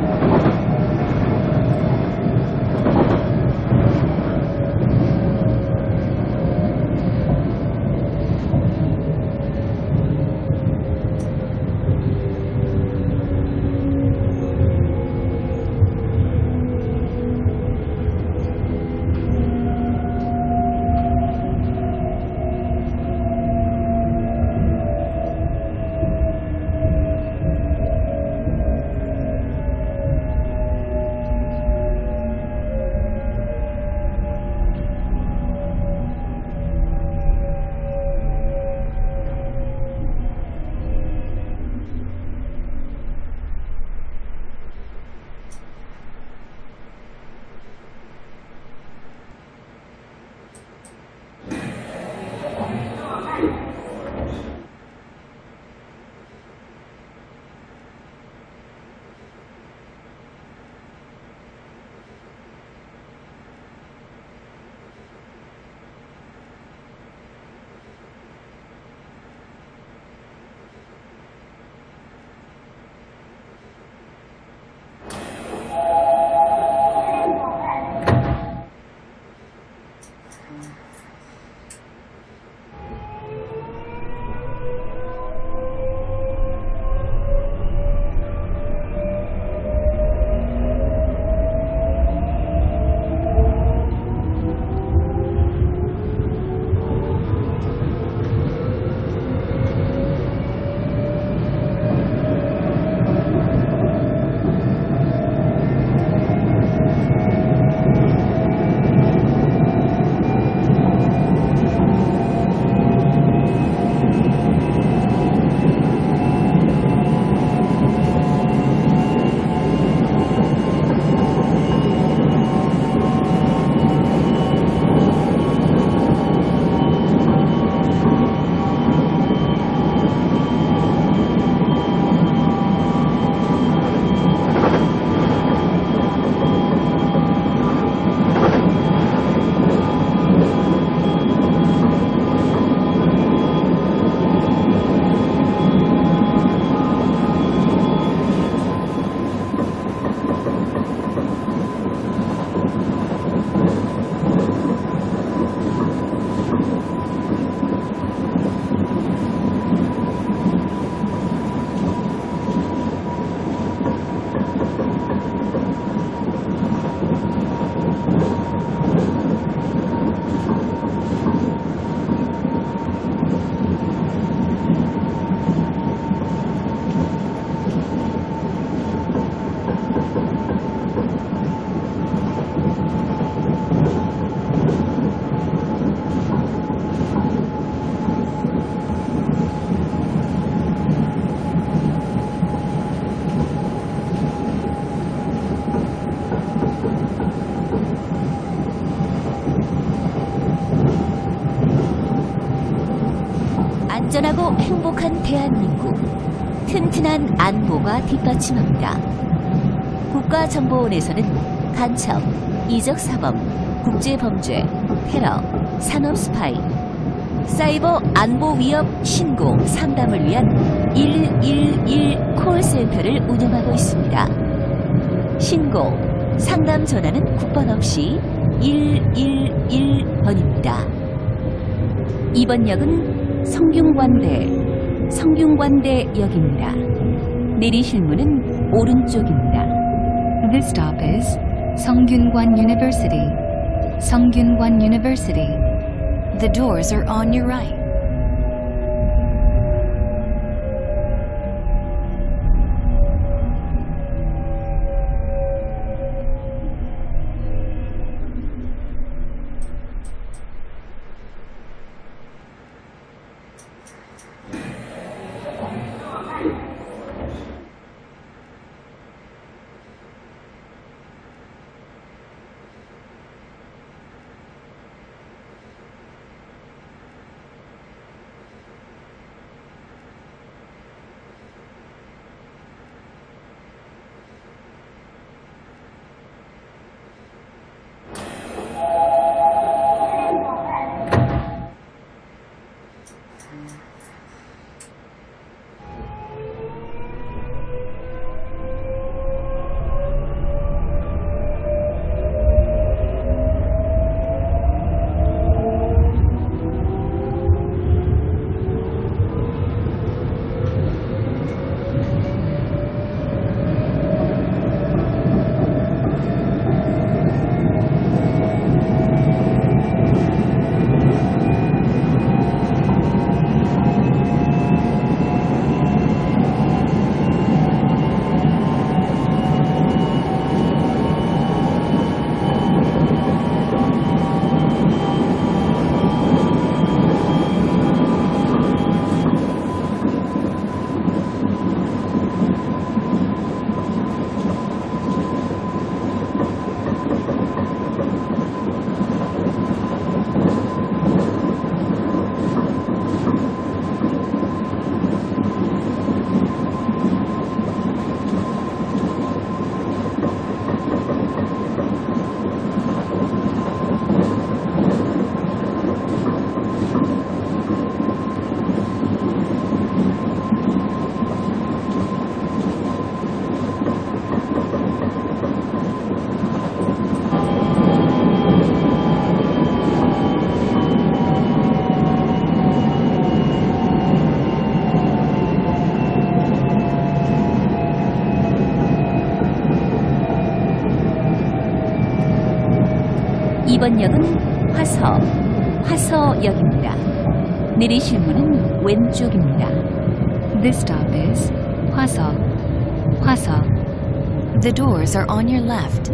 안전하고 행복한 대한민국, 튼튼한 안보가 뒷받침합니다. 국가정보원에서는 간첩, 이적사범, 국제범죄, 테러, 산업스파이, 사이버 안보 위협 신고 상담을 위한 일일일 콜센터를 운영하고 있습니다. 신고, 상담 전화는 국번 없이 일일일 번입니다. 이번 역은 성균관대, 성균관대역입니다. 내리실 문은 오른쪽입니다. This stop is Seongyungan University. Seongyungan University. The doors are on your right. 이번 역은 화서, 화서역입니다. 내리실 문은 왼쪽입니다. This stop is Hwaseok, Hwaseok. The doors are on your left.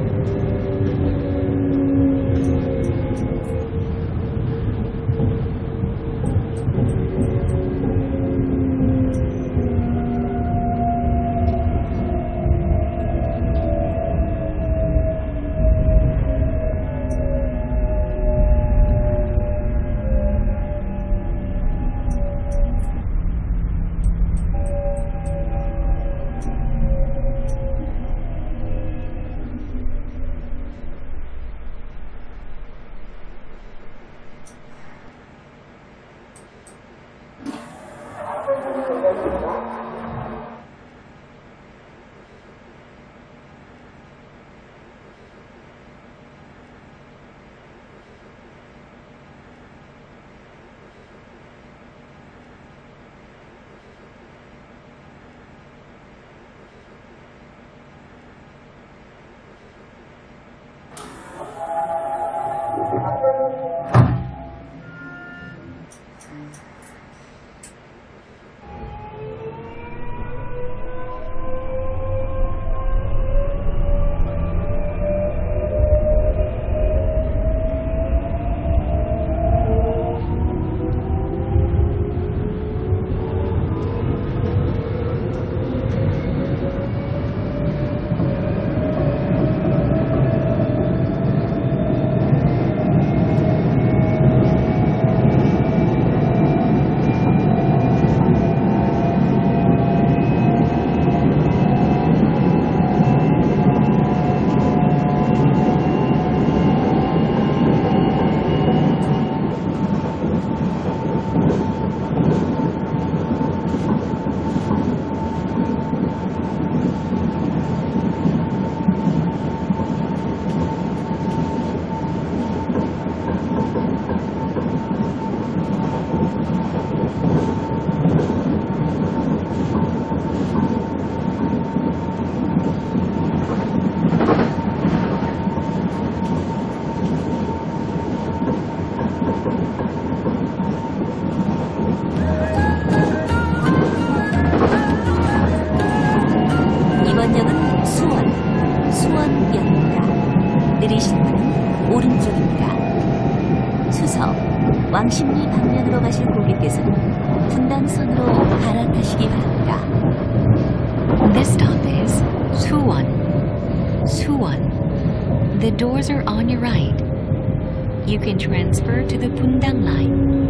왕십리 방면으로 가실 고객께서는 분당선으로 갈아타시기 바랍니다. This stop is Suwon, Suwon. The doors are on your right. You can transfer to the Bundang line.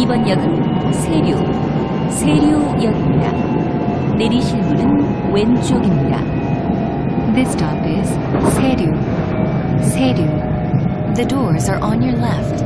이번 역은 세류, 세류역입니다. 내리실 문은 왼쪽입니다. This stop is Seiryu. Seiryu. The doors are on your left.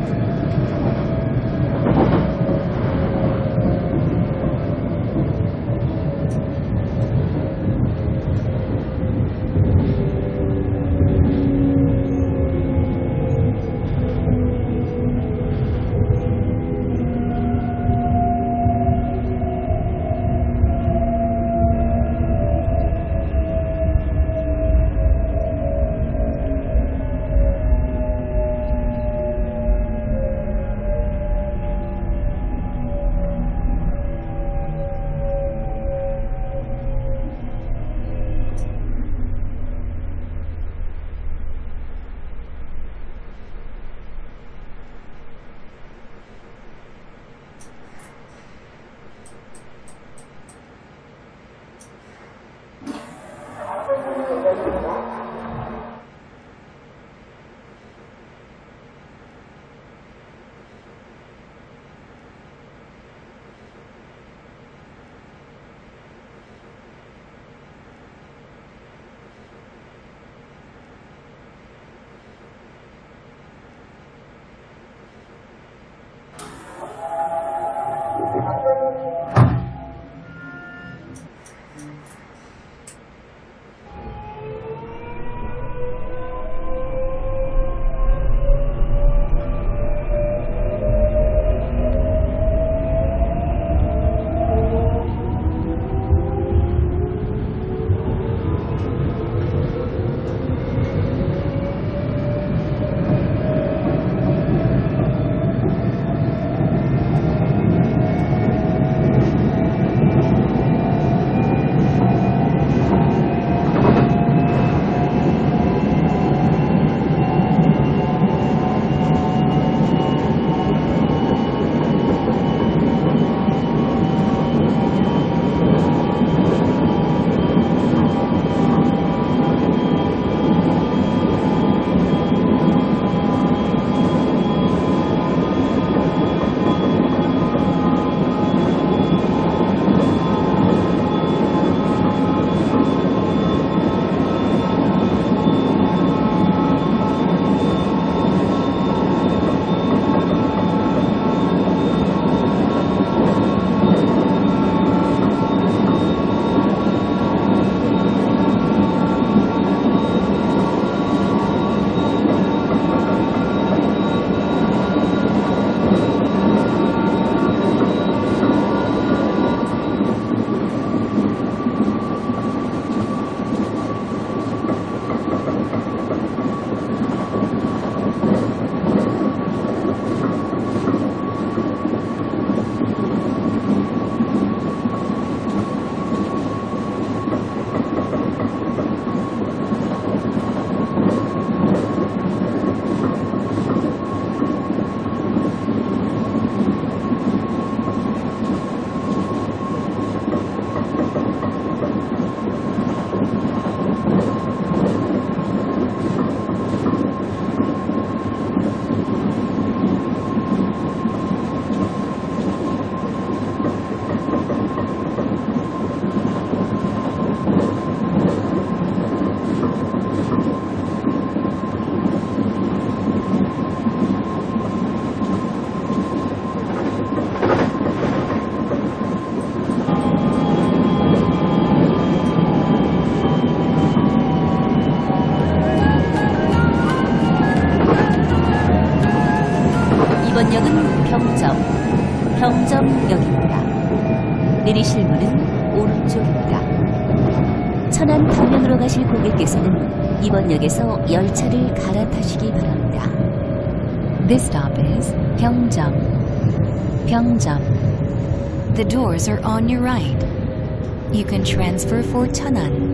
이번 역은 평점, 평점역입니다. 내리실 문은 오른쪽입니다. 천안 방면으로 가실 고객께서는 이번 역에서 열차를 갈아타시기 바랍니다. This stop is Pyeongjeom. Pyeongjeom. The doors are on your right. You can transfer for Cheonan.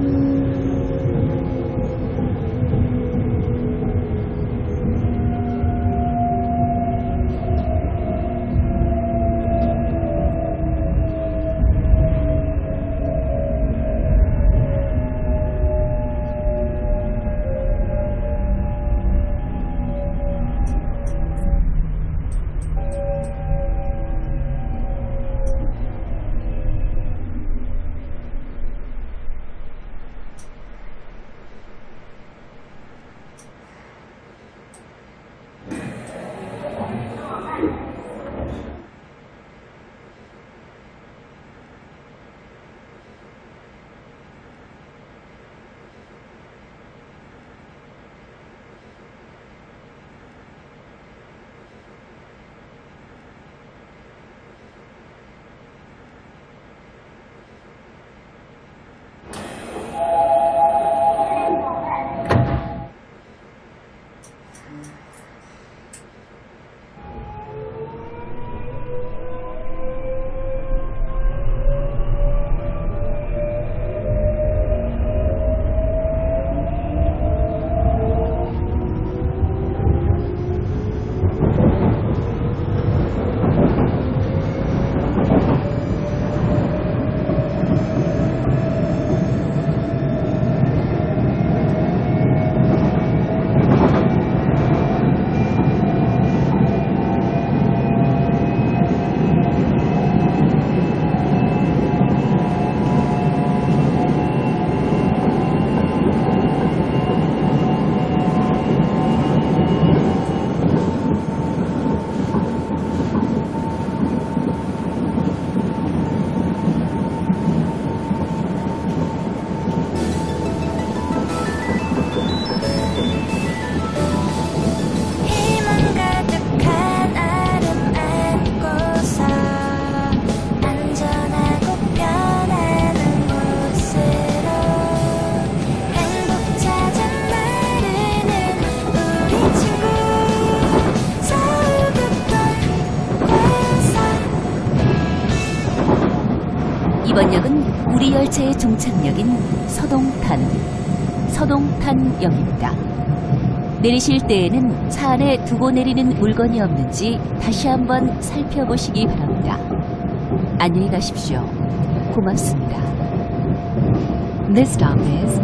이번 역은 우리 열차의 종착역인 서동탄, 서동탄역입니다. 내리실 때에는 차 안에 두고 내리는 물건이 없는지 다시 한번 살펴보시기 바랍니다. 안녕히 가십시오. 고맙습니다. This stop is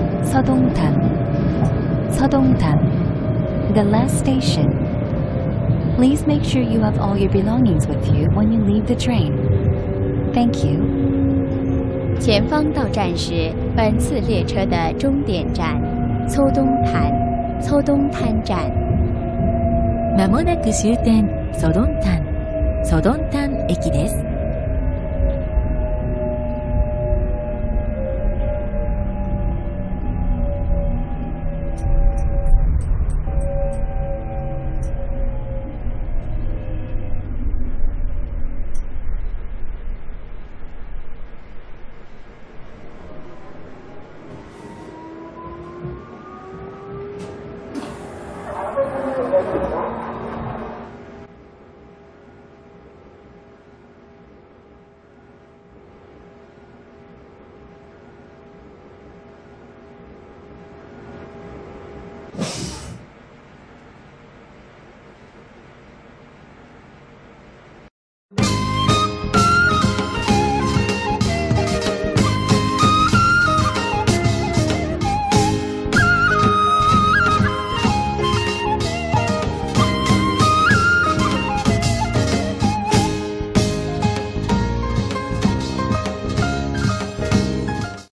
서동탄. 서동탄. The last station. Please make sure you have all your belongings with you when you leave the train. Thank you. 前方到站是本次列车的终点站ソドンタンソドンタン站。まもなく終点ソドンタンソドンタン駅です。